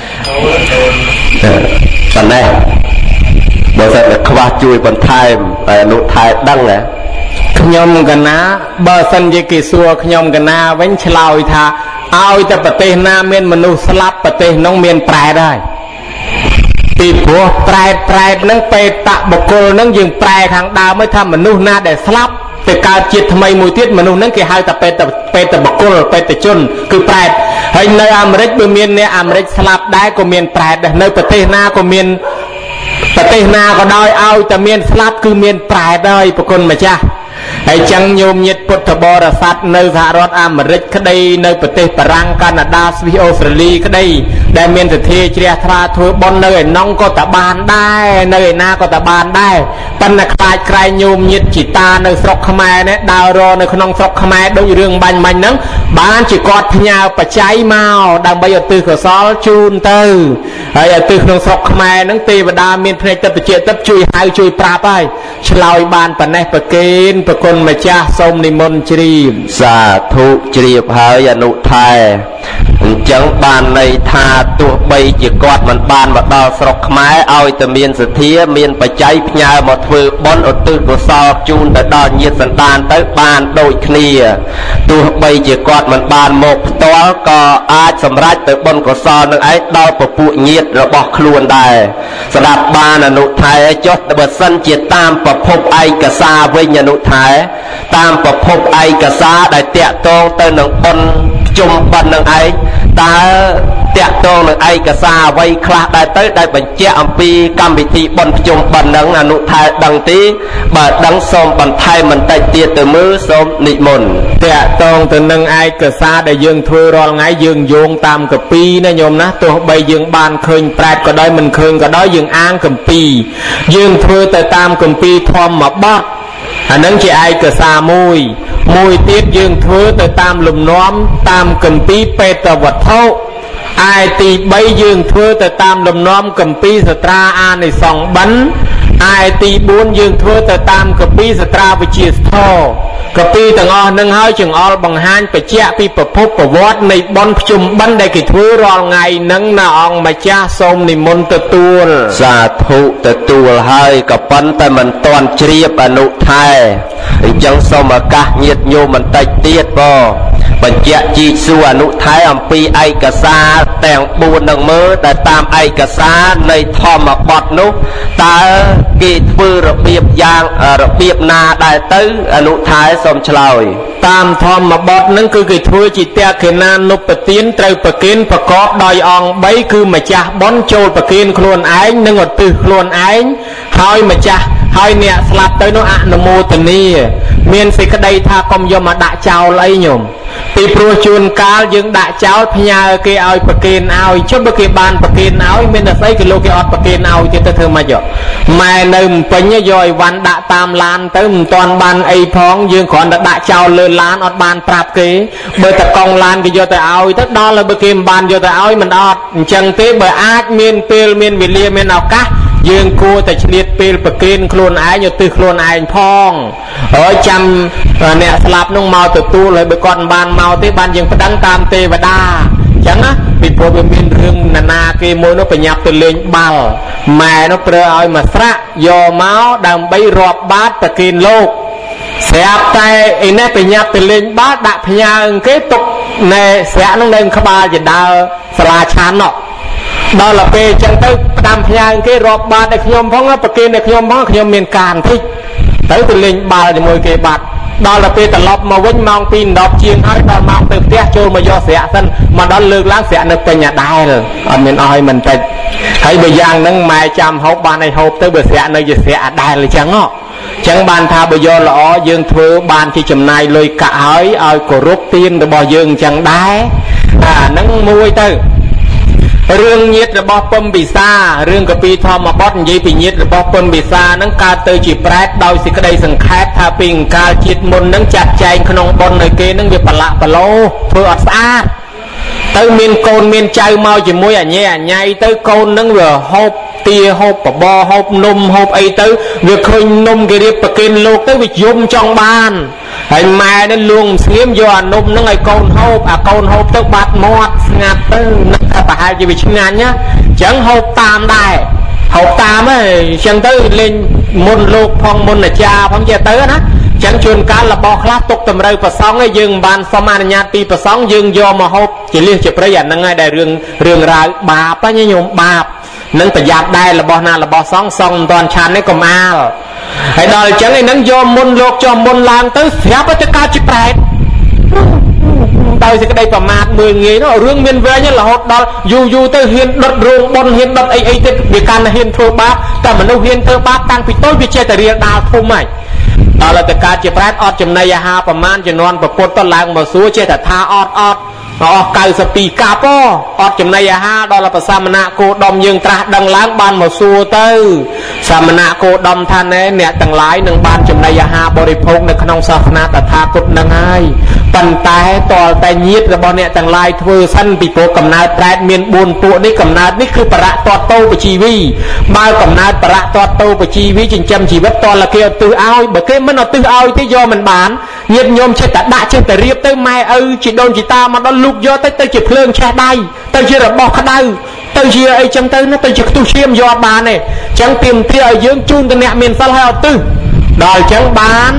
ปันแน่เบอร์สันขวาจุยปันไทยอนุทายดังไงขยมกันนะเบอร์สันยิกิสัวขยมกันนะเว้นชลอยท่าเอาแต่ประเทศนาเมียนมนุษย์สลับประเทศน้องเมียนแปรได้ตีผัวแปรแปรนั่งไปตะบกโกนั่งยิงแปรทางดาวไม่ทำมนุษย์นาได้สลับแต่การจิตทำไมมวยเทียมนุษย์นั่งเกี่ยให้แต่ไปแต่ไปแต่บกโกไปแต่จนคือแปรให้ในอเมริกเมียนในอเมริกสลับได้ก็เมียนแปรได้ในประเทศนาก็เมียนประเทศนาก็ได้เอาแต่เมียนสลับคือเมียนแปรได้ปกติมาจ้าไอ้จังโยมยิดพุทธบริษัทในสหรัฐอเมริกคดีในประเทศฝรั่งแคนาดาสวีเดนออสเตรเลียคดีได้เมียนเทเจียทราทัวบอลเลยน้องก็ตะบานได้ในหน้าก็ตะบานได้ปัญหาคลายใครโยมยิดจิตาในสกขมายเนี่ยดาวรอในขนมสกขมายโดยเรื่องบันมันนั้นบ้านจิกอดพญาปัจจัยเมาดังใบยตือขอซอลจูนเตอร์ไอ้ตือขนมสกขมายนั้นตีบดาเมียนเพลงตะเจียตับจุยหายจุยปราบไปชลอยบานปัญหาประเกณฑ์ประคนมาจ้าสมนิมนต์จรีบสาธุจรีบหายอนุทายចឹងបានន័យថាទោះបីជាគាត់មិនបានមកដល់ស្រុកខ្មែរឲ្យតែមានសទ្ធាមានបច្ច័យផ្ញើមកធ្វើបុណ្យឧទ្ទិសកុសលជូនទៅដល់ញាតិសន្តានទៅបានដូចគ្នាទោះបីជាគាត់មិនបានមកផ្ទាល់ក៏អាចសម្រេចទៅបុណ្យកុសលនឹងឯងដល់ពពួកញាតិរបស់ខ្លួនដែរស្ដាប់បានអនុថែចុះបើសិនជាតាមប្រភពឯកសារវិញអនុថែតាមប្រភពឯកសារដែលតាក់ទងទៅនឹងបុណ្យជុំបិណ្ឌនឹងឯងតើតាក់ទងនឹងឯកសារអ្វីខ្លះដែរទៅដែលបញ្ជាក់អំពីកម្មវិធីបុណ្យជុំបិណ្ឌនឹងអនុថែដឹងទេបើដឹងសូមបន្ថែមបន្តិចទៀតទៅមើលសូមនិមន្តតាក់ទងទៅនឹងឯកសារដែលយើងធ្វើរាល់ថ្ងៃយើងយោងតាមកពីណាញោមណាទោះបីយើងបានឃើញប្រែតក៏ដោយមិនឃើញក៏ដោយយើងអាងកម្ពីយើងធ្វើទៅតាមកម្ពីធម្មបទអានឹងជាឯកសារមួយមួយទៀតយើងធ្វើទៅតាមលំនាំតាមកម្ពីបេតវត្ថុឯទីបីយើងធ្វើទៅតាមលំនាំកម្ពីសត្រាអានិសង្ឃបិណ្ឌឯទីបួនយើងធ្វើទៅតាមកម្ពីសត្រាវិជាស្ធរកម្ពីទាំងអស់នឹងហើយចង្អុលបង្ហាញបញ្ជាក់ពីប្រភពប្រវត្តិនៃបុណ្យភ្ជុំបិណ្ឌដែលគេធ្វើរាល់ថ្ងៃនឹងណាអង្គម្ចាស់សូមនិមន្តទទួលសាធុទទួលហើយក៏ប៉ុន្តែមិនទាន់ជ្រាបអនុថែអញ្ចឹងសូមឱកាសញាតិញោមបន្តិចទៀតបងបញ្ជាក់ជីកសួរអនុថែអំពីឯកសារទាំងបួននឹងមើលតែតាមឯកសារនៃធម្មបទនោះតើគេធ្វើរបៀបយ៉ាងរបៀបណាដែរទៅអនុថែសូមឆ្លើយតាមធម្មបទនឹងគឺគេធ្វើជាតេខេណានុបទានត្រូវប្រគេនប្រកបដោយអង្គបីគឺម្ចាស់បុណ្យចូលប្រគេនខ្លួនឯងនិងឧទ្ទិសខ្លួនឯងហើយម្ចាស់ហើយអ្នកស្លាប់ទៅនោះអនុមោទនាមានសេចក្តីថាកុំយកមកដាក់ចោលអីញោមពីព្រោះជួនកាលយើងដាក់ចោលផ្ញើគេឲ្យប្រគេនឲ្យចុះបើគេបានប្រគេនឲ្យមានតែស្អីគេលោកគេអត់ប្រគេនឲ្យទៀតទៅធ្វើម៉េចម៉ែនៅម្ពិញយកអីវ៉ាន់ដាក់តាមឡានទៅមិនទាន់បានអីផងយើងគ្រាន់តែដាក់ចោលលើឡានអត់បានប្រាប់គេបើតកង់ឡានគេយកទៅឲ្យទៅដល់ហើយបើគេមិនបានយកទៅឲ្យមិនអត់អញ្ចឹងទេបើអាចមានពេលមានវេលាមានឱកាសយើងគួរតែឆ្លៀតពេលប្រគេនខ្លួនឯងឧទ្ទិសខ្លួនឯងផងហើយចាំអ្នកស្លាប់នោះមកទទួលហើយបើគាត់មិនបានមកទេបានយើងប្តឹងតាមទេវតាអញ្ចឹងណាពីព្រោះវាមានរឿងណានាគេមួយនោះប្រញាប់ទៅលេងបាល់ម៉ែនោះប្រើឲ្យមកស្រាក់យកមកដើម្បីរាប់បាតប្រគេនលោកស្រាប់តែឯនេះប្រញាប់ទៅលេងបាល់ដាក់ផ្ញើគេទុកណែស្រាក់នោះនៅក្បាលចដើសាលាឆាននោះដល់ទៅពេលអញ្ចឹងទៅផ្ដាំផ្ញើគេរាប់បាតឲ្យខ្ញុំផងប្រគេនឲ្យខ្ញុំផងខ្ញុំមានការបន្តិចទៅទៅលេងបាល់ជាមួយគេបាត់ដល់ទៅពេលត្រឡប់មកវិញម៉ោងពីរដប់ជាងហើយដល់ម៉ោងទៅផ្ទះចូលមកយកស្រាក់សិនមកដល់លើកឡើងស្រាក់នៅពេញអាដែលអត់មានអស់ឲ្យមិនតិចហើយបើយ៉ាងហ្នឹងម៉ែចាំហូបបានឲ្យហូបទៅបើស្រាក់នៅជាស្រាក់អាដែលអញ្ចឹងហ៎អញ្ចឹងបានថាបើយកល្អយើងធ្វើបានជាចំណាយលុយកាក់ហើយឲ្យគោរពទានរបស់យើងអញ្ចឹងដែរអាហ្នឹងមួយទៅរឿងញាតិរបស់ពំពិសារឿងកពីធម្មបទនិយាយពីញាតិរបស់ពំពិសាហ្នឹងកើតទៅជាប្រែតដោយសេចក្តីសង្ខេបថាពីកាលជាតិមុនហ្នឹងចាត់ចែងក្នុងបុណ្យនៅគេហ្នឹងវាប្រឡាក់ប្រឡូធ្វើអត់ស្អាតទៅមានកូនមានចៅមកជាមួយអញែអញ៉ៃទៅកូនហ្នឹងវាហូបទាហូបបបរហូបនំហូបអីទៅវាឃើញនំគេរៀបប្រគេនលោកទៅវាយំចង់បានហើយម៉ែនេះលួងស្ងៀមយកអានំហ្នឹងឲ្យកូនហូបអាកូនហូបទៅបាត់មាត់ស្ងាត់ទៅនឹកថាប្រហែលជាវាឆ្ងាញ់ណាអញ្ចឹងហូបតាមដែរហូបតាមហ្នឹងអញ្ចឹងទៅលេងមុនលោកផងមុនអាចារ្យផងចេះទៅណាចឹងជួនកាលរបស់ខ្លះទុកតម្រូវប្រសងឯងយើងមិនបានសុំអនុញ្ញាតពីប្រសងយើងយកមកហូបជាលៀសជាព្រៃអាហ្នឹងឯងដែលរឿងរឿងរ៉ាវបាបណាញោមបាបនឹងប្រយ័ត្នដែររបស់ណារបស់សងសងមិនតាន់ឆាននេះកុំអាលហើយដល់អញ្ចឹងឯហ្នឹងយកមុនលោកចុះមុនឡើងទៅស្រាប់ទៅកើតជាប្រែតដោយសេចក្តីប្រមាទមើលងាយនោះរឿងមានវែងរហូតដល់យូរយូរទៅហ៊ានដុតរោងបុនហ៊ានដុតអីអីទៀតវាកាន់តែហ៊ានធ្វើបាបតែមនុស្សហ៊ានធ្វើបាបតាំងពីតូចវាចេះតែរៀលដាល់ធំហើយដល់ទៅកើតជាប្រែតអត់ចំណីអាហារប្រមាណជំនាន់ប្រពុតទៅឡើងមកសួរចេះតែថាអត់អត់អស់九สิบពីរកាប់អត់ចំណីអាហារដល់ប្រសាមណៈគោដមយើងត្រាស់ដឹងឡើងបានមកសួរទៅសាមណៈគោដមថាណែអ្នកទាំងឡាយនឹងបានចំណីអាហារបរិភោគនៅក្នុងសាសនាតថាគតនឹងហើយប៉ុន្តែតលតែញាតិរបស់អ្នកទាំងឡាយធ្វើសិនពីព្រោះកំណើតប្រែតមានបួនពួកនេះកំណើតនេះគឺបរៈតតោបជីវីបើកំណើតបរៈតតោបជីវីចិញ្ចឹមជីវិតតលគេឧទ្ទិសឲ្យបើគេមិនឧទ្ទិសឲ្យទេយកមិនបាន nhiệt nhôm chết ta đã chết ta riệp tới mai ư chỉ đồn chỉ ta mà nó lục vô tới tới chỉ phơi che đay tới chỉ là bọc đay tới chỉ ấy chẳng tới nó tới chỉ tu xiêm do bà này chẳng tìm thi ở dương chun tới nẹt miền sal hai tư đòi chẳng bán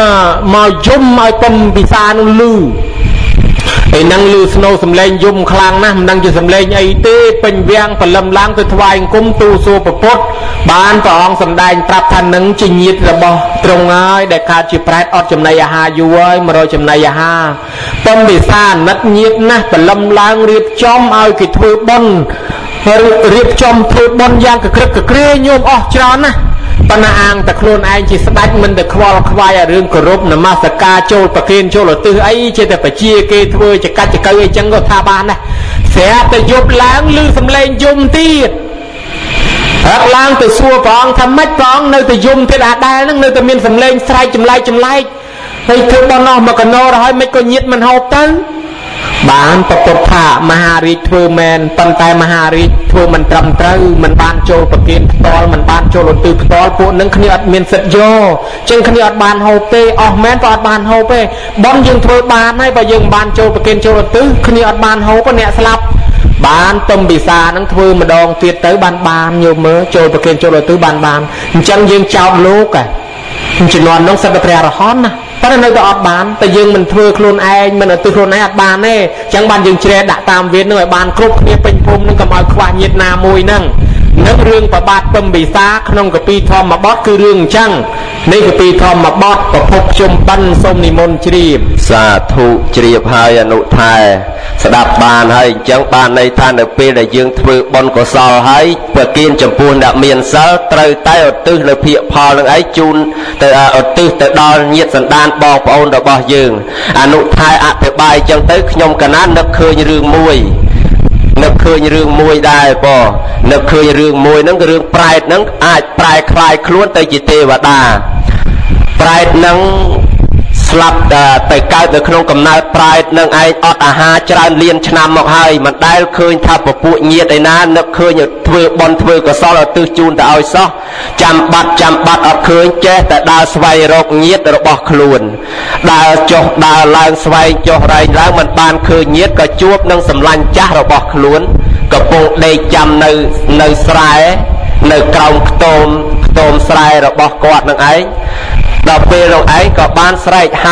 màu zoom màu tôm bị xa nó lưไอ้นั่งลือสโนสำเร็จยุ่มคลังนะมันนั่งจะสำเร็จไอ้เต้เป็นเวียงเป็นลำล้างตัวทวายกุ้มตูสูปปดบ้านต่องสำได้ปรับทันนังจิnhiệtระบตรงง่ายได้ขาดจีแปรอดจำนายหาอยู่ไว้มาโรยจำนายหาต้มบิซานัดnhiệtนะเป็นลำล้างเรียบจอมเอากิดถือบนเรียบจอมถือบนยางกระครึกกระเกยโยมออกจอนนะปนาอังแต่โคลนไอจีสตัดมันแต่ควอลควายเรื่องกรบนมาสกาโจตะเกียนโจหลตื้อไอเจแต่ปะเจียเกทเวจะกัดจะเกยจังก็ทาบานนะเสียแต่ยบล้างลือสำเร็จยมตีดหักล้างแต่ซัวฟองทำไม่ฟองในแต่ยมที่ดาได้นั่งในแต่มีสำเร็จใส่จำไล่จำไล่ในเธอบอนอมากโนเราให้ไม่ก็ยิดมันหอบตั้งบ้านปปถามหาริทัวแมนปันไตมหาริทัวมันตรำตรึมันบ้านโจปะเกียนตอลมันบ้านโจหลุดตือตอลพวกนั้นขณีอัดเมียนเสร็จโยจึงขณีอัดบ้านโฮเปออกแมนต่ออัดบ้านโฮเปบอมยังทัวบ้านให้ไปยังบ้านโจปะเกียนโจหลุดตือขณีอัดบ้านโฮปเนี่ยสลับบ้านต้มบิซานั่งทัวมาดองเตียเตอบ้านบ้านโยมเมื่อโจปะเกียนโจหลุดตือบ้านบ้านจังยังเจ้าลูกอ่ะจะนอนน้องสัตว์เปรียร์ฮ้อนนะเพราะนั่นเราอดบานแต่ยังมันเถื่อโคลนไอมันเอาตัวโคลนไออัดบานเน่จังบานยังเชื่อด่าตามเวียนหน่อยบานครบเนี่ยเป็นภูมินึงกับมาควายเย็ดนามวยนั่งนักเรื่องประบาดต้มบิซาขนมกับปีทอมมาบอสคือเรื่องจังนี่คือปีทอมมาบอสประพบชมบันส้มนิมนต์จรีบสาธุจรีบให้อนุทายสดับบานให้จังบานในท่านในปีได้ยังถือบนกศลให้เพื่อกินจำปูนดับเมียนเสาเตยใต้อดตื้อในเพียพอหลังไอจูนแต่อดตื้อแต่ดอนเงียบสันดานบอกปอนดอกบอยืงอนุทายอธิบายจังเตยขยมกันนั้นนึกเคยเรื่องมวยนึกเคยเรื่องมวยได้ปอนึกเคยเรื่องมวยนั่นก็เรื่องปลายนั่นอาจปลายคลายคล้วนเตยจิตเทวดาปลายนั่งสลับแต่เกิดในขนมกำเนิดปลายนั่งไออดอาหารจานเลียนชนะมอกให้มันได้เคยทับปะปุเงียดไอ้นั้นนึกเคยอยู่ถือบอลถือกระสอบตื้อจูนแต่เอาซะจำบัดจำบัดอดเคยเจ๊แต่ดาวสวายรกเงียดระบอกคลุนดาวจกดาวลางสวายจกไรแล้วมันบานเคยเงียดก็จวบนั่งสำลังจ้าระบอกคลุนก็ปงได้จำในในสายในกล่องโตมโตมสายระบอกกอดนั่งไอดอกเปรย์ไอ้ก็บ้านสไลด์ให้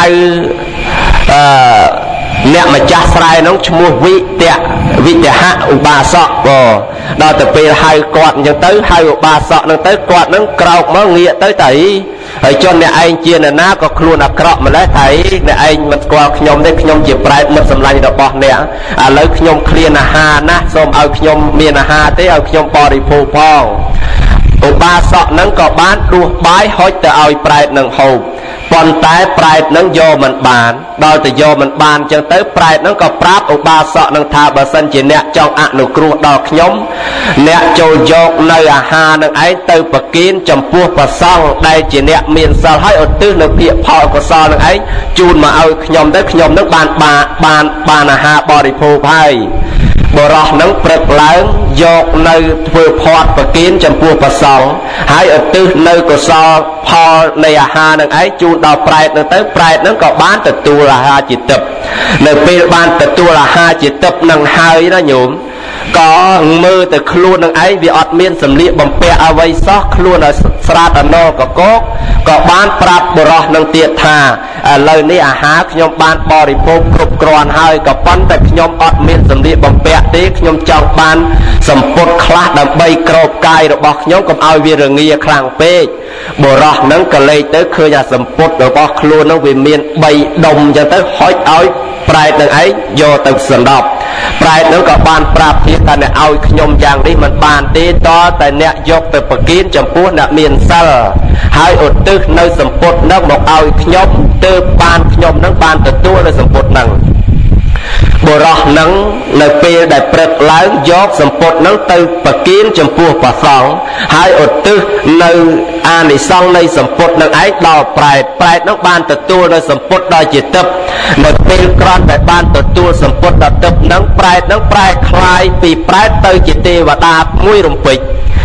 เนี่ยมาจัดสไลด์น้องชมูวิเตะวิเตะฮะอุบาสกบ่ดอกแต่เปรย์ให้กอดยังเต้ให้อุบาสกนั่งเต้กอดนั่งกราวมาเงี้ยเต้ไต่ไอ้จนเนี่ยไอ้เจียนน่ะก็ครูนักกรอบมาแล้วไต่เนี่ยไอ้มันกอดขยมได้ขยมจีบปลายมันสำลังดอกบ่เนี่ยอ่าแล้วขยมเคลียร์อาหารนะส้มเอาขยมเมียนอาหารเต้เอาขยมปอริโภพองอุบาสกนั่งก็บ้านดูบายหอยแต่เอาปลายนั่งหอบปอนแต่ปลายนั่งโยมันบานโดยแต่โยมันบานจังเต้ปลายนั่งก็ปราบอุบาสกนั่งทาบสันจีเนี่ยจองอนุครูดอกขยมเนี่ยโจโยกในอาหารนั่งไอ้เต้ปกินจำพวกประซองได้จีเนี่ยเมียนสาวให้อดตื้อนั่งเพียพอกษนั่งไอ้จูนมาเอาขยมได้ขยมนั่งบานบานบานบานอาหารบริโภคให้บรอนั่งเปรตล้างโยกในเพื่อพอดปกินจำพวกประซองให้อดตื้อในกษพอในอาหารนั่งไอ้จูนดอกปลายนั่งเต้ปลายนั่งก็บ้านแต่ตัวละห้าจิตตบในเป็นบ้านแต่ตัวละห้าจิตตบนั่งหายนะโยมก็มือแต่ครูนั่งไอ้วิอดเมียนสำลีบำเปะเอาไว้ซอกครูน่ะสระตะโนก็โกก็บ้านปรับบรอนั่งเตียธาเลยนี่อาหารขยมบ้านบริโภคครบกรอนให้ก็ปั้นแต่ขยมอดเมียนสำลีบำเปะตีขยมจองบ้านสมปดคลาดดำใบกรอบกายระบอกขยมกับเอาวิเรงเงียคลางเป๊กบรอนั่งก็เลยเตอเคยจะสมปดระบอกครูนั่งวิเมียนใบดมจะเตอหอยเอาปลายนั่งไอ้โยตึกสันดอบปลายนั่งก็บ้านปราบที่แต่เนี่ยเอาขยมอย่างนี้มันบานตีต่อแต่เนี่ยยกแต่ปกินจำพวกเนี่ยเมียนเซลให้อดตึกในสมปดนั่งบอกเอาขยมเติบบานขยมนั่งบานแต่ตัวในสมปดนั่งบรอนั่งในเปรได้เปรตล้างยกสมปดนั่งเติบปกินจำพวกปะสองให้อดตึกในอานิสงในสมปดนั่งไอ้ดอกปลายปลายนั่งบานแต่ตัวในสมปดได้จิตตึบในเปรกรอนแต่บานแต่ตัวสมปดได้ตึบนั่งปลายนั่งปลายคลายปีปลายเตยจิตเทวดามุ้ยรำปิก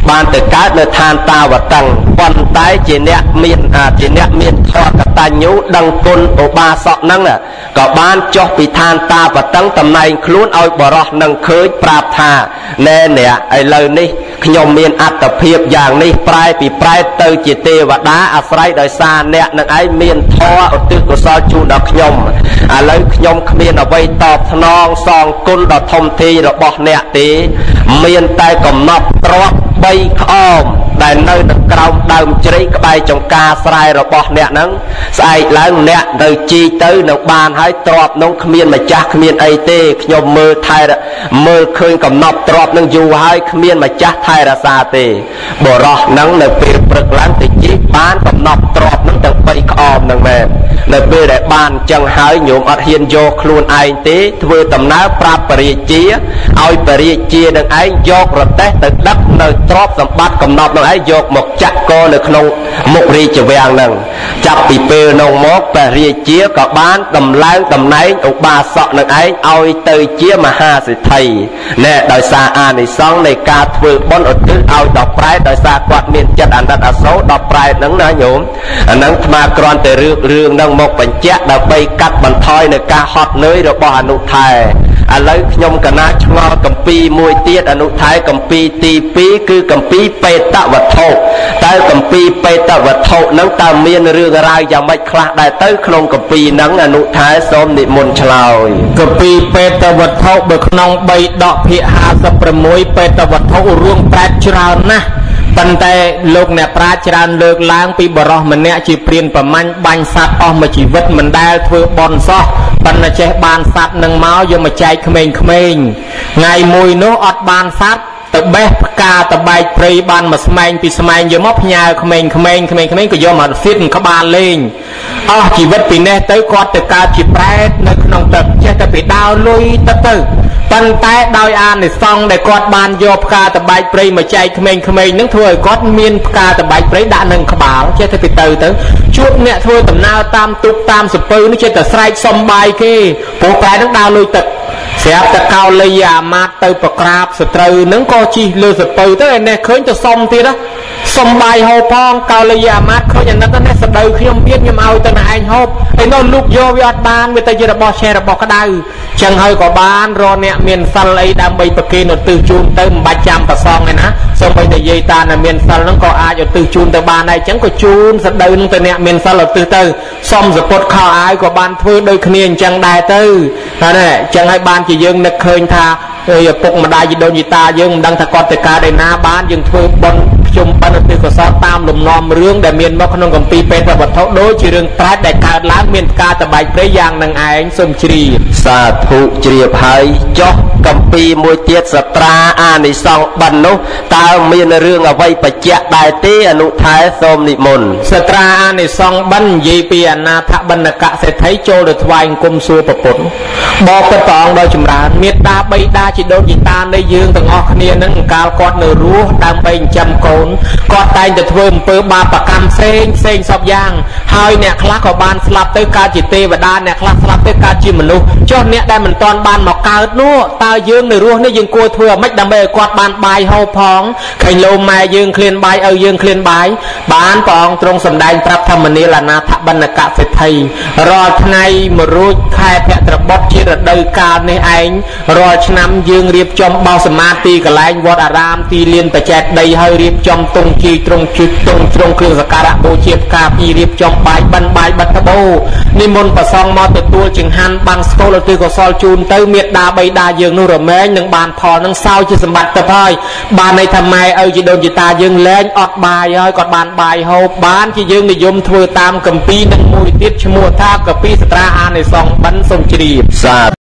បានទៅកើតនៅឋានតាវតឹងប៉ុន្តែជាអ្នកមានជាអ្នកមានធម៌កតញ្ញូដឹងគុណឧបាសកហ្នឹងក៏បានចុះពីឋានតាវតឹងតំណែងខ្លួនឲ្យបរោះនឹងឃើញប្រាប់ថាណែអ្នកឥឡូវនេះខ្ញុំមានអត្តភាពយ៉ាងនេះប្រែពីប្រែទៅជាទេវតាអាស្រ័យដោយសារអ្នកនឹងឯងមានធម៌ឧទ្ទិសកុសលជូនដល់ខ្ញុំឥឡូវខ្ញុំគ្មានអ្វីតបស្នងសងគុណដ៏ធំធេងរបស់អ្នកទេមានតែកំណត់ទ្រព្យបីក្អមដែលនៅនៅក្រោមដើមជ្រៃក្បែរចង្ការស្រែរបស់អ្នកហ្នឹងស្អែកឡើងអ្នកទៅជីកទៅនឹងបានហើយទ្រព្យនោះគ្មានម្ចាស់គ្មានអីទេខ្ញុំមើលថែមើលឃើញកំណត់ទ្រព្យនឹងយូរហើយគ្មានម្ចាស់ថែរក្សាទេបរោះហ្នឹងនៅពេលព្រឹកឡើងទៅជីកបានកំណត់ទ្រព្យនឹងទាំងបីក្អមហ្នឹងមែននៅពេលដែលបានអញ្ចឹងហើយញោមអត់ហ៊ានយកខ្លួនឯងទេធ្វើដំណើរប្រាប់ពរាជាឲ្យពរាជានឹងឯងយករទេះទៅដឹកនៅទ្រព្យសម្បត្តិកំណត់នឹងឯងយកមកចាក់កនៅក្នុងមុខរាជវាំងហ្នឹងចាប់ពីពេលនោះមកព្រះរាជាក៏បានដំឡើងតំណែងឧបាសកនឹងឯងឲ្យទៅជាមហាសិទ្ធិណែដោយសារអានិសង្សនៃការធ្វើបុណ្យឧទ្ទិសឲ្យដល់ប្រែតដោយសារគាត់មានចិត្តអាណិតអាសូរដល់ប្រែតហ្នឹងណាញោមអាហ្នឹងស្មាគ្រាន់តែរឿងរឿងហ្នឹងមកបញ្ជាក់ដើម្បីកាត់បន្ថយនៅការហត់នឿយរបស់អនុថែឥឡូវខ្ញុំកណាឆ្ងល់កម្ពីមួយទៀតអនុថែកម្ពីទីពីរគឺកម្ពីបេតវត្ថុតើកម្ពីបេតវត្ថុហ្នឹងតើមានរឿងរ៉ាវយ៉ាងម៉េចខ្លះដែរទៅក្នុងកម្ពីហ្នឹងអនុថែសូមនិមន្តឆ្លើយកម្ពីបេតវត្ថុបើក្នុងបីដកភាគห้าสิบหกបេតវត្ថុរួមប្រែតច្រើនណាស់ប៉ុន្តែលោកអ្នកប្រាជ្ញច្រើនលើកឡើងពីបរោះម្នាក់ជាព្រានប្រមាញ់បាញ់សត្វអស់មួយជីវិតមិនដែលធ្វើបន់សោះប៉ុន្តែចេះបានសត្វនឹងមកយកមកចែកក្មេងៗថ្ងៃមួយនោះអត់បានសត្វទៅបេះផ្កាតបែកព្រៃបានមួយស្មែងពីស្មែងយកមកផ្ញើក្មេងៗក្មេងៗក៏យកមកសៀតក្បាលលេងអស់ជីវិតពីនេះទៅគាត់ទៅកើតជាប្រែតនៅក្នុងទឹកចេះតែពីដើរលុយទៅទៅប៉ុន្តែដោយអានិសង្សដែលគាត់បានយកផ្កាតបែកព្រៃមកចែកក្មេងៗនឹងធ្វើឲ្យគាត់មានផ្កាតបែកព្រៃដាក់នឹងក្បាលចេះតែពីទៅទៅជួបអ្នកធ្វើដំណើរតាមទូកតាមសពើនេះចេះតែស្រែកសំបាយគេព្រោះប្រែនឹងដើរលុយទឹកស្រាប់តែកោលីអាម៉ាតទៅប្រក្រាបសត្រូវនឹងក៏ជិះលើសពើទៅឯនេះឃើញទៅសុំទៀតសុំបាយហូបផងកោលីអាម៉ាតឃើញអាណិតនេះសដៅខ្ញុំមានខ្ញុំឲ្យទៅណាឯងហូបឯនោះលូកយកវាអត់បានវាទៅជារបស់ឆេះរបស់ក្តៅចឹងហើយក៏បានរកអ្នកមានសិលអីដើម្បីប្រគេនឧទ្ទិសជូនទៅមិនបាច់ចាំប្រសងឯណាសូម្បីតែយាយតាដែលមានសិលហ្នឹងក៏អាចឧទ្ទិសជូនទៅបានដែរចឹងក៏ជូនសដៅនឹងទៅអ្នកមានសិលឧទ្ទិសទៅសុំសពុតខោអាវក៏បានធ្វើដូចគ្នាអញ្ចឹងដែរទៅណាចឹងហើយបានជាយើងនឹកឃើញថាឪពុកម្ដាយជីដូនជីតាយើងមិនដឹងថាគាត់ទៅកើតឯណាបានយើងធ្វើបុណ្យខ្ញុំបណ្ឌិតទេកសលតាមលំនាំរឿងដែលមានមកក្នុងកម្ពីបេតវត្ថុដូចជារឿងប្រែតដែលកើតឡើងមានផ្កាតបែកព្រៃយ៉ាងនឹងឯងសូមជ្រាបសាធុជ្រាបហើយចុះកម្ពីមួយទៀតសត្រាអានិសង្សបិណ្ឌនោះតើមានរឿងអ្វីបញ្ជាក់ដែរទេអនុថែសូមនិមន្តសត្រាអានិសង្សបិណ្ឌនិយាយពីអនាថបណ្ឌកសេដ្ឋីចូលទៅថ្វាយអង្គមសួរប្រពន្ធបបព្រះអង្គដ៏ចម្រើនមេត្តាបៃតាជីដូនជីតានៃយើងទាំងអស់គ្នានឹងកាលគាត់នៅរស់ដើម្បីចិញ្ចឹមកូនគាត់តែងតែធ្វើអំពើបាបកម្មផ្សេងផ្សេងសពយ៉ាងហើយអ្នកខ្លះក៏បានស្លាប់ទៅកើតជាទេវតាអ្នកខ្លះស្លាប់ទៅកើតជាមនុស្សចុះអ្នកដែលមិនទាន់បានមកកើតនោះតើយើងនៅរស់នេះយើងគួរធ្វើអ្ម៉េចដើម្បីឲ្យគាត់បានបាយហូបផងឃើញលោម៉ែយើងឃ្លានបាយឲ្យយើងឃ្លានបាយបានព្រះអង្គទ្រង់សម្ដែងប្រាប់ធម្មនាលអនាថបណ្ឌកសេដ្ឋីរាល់ថ្ងៃមួយរួចខែភទ្របទជារដូវកាលនេះឯងរាល់ឆ្នាំយើងរៀបចំបោសមាទីកន្លែងវត្តអារាមទីលានបច្ចេកដីហើយរៀបចំទងជីត្រង់ជិះទងត្រង់គ្រឿងសក្ការៈបូជាផ្កាពីរៀបចំបាយបិណ្ឌបាយបិទត្បូនិមន្តប្រសងមកទទួលចង្ហាន់បាំងស្គលឧទ្ទិសកុសលជូនទៅមេត្តាបៃតាយើងនោះរមែងនឹងបានផលនឹងសោយជាសម្បត្តិទៅហើយបានន័យថាម៉ែឪជីដូនជីតាយើងលែងអត់បាយហើយគាត់បានបាយហូបបានជាយើងនិយមធ្វើតាមកម្ពីនឹងមួយទៀតឈ្មោះថាកម្ពីសត្រាអានិសង្សបិណ្ឌសូមជ្រាបសា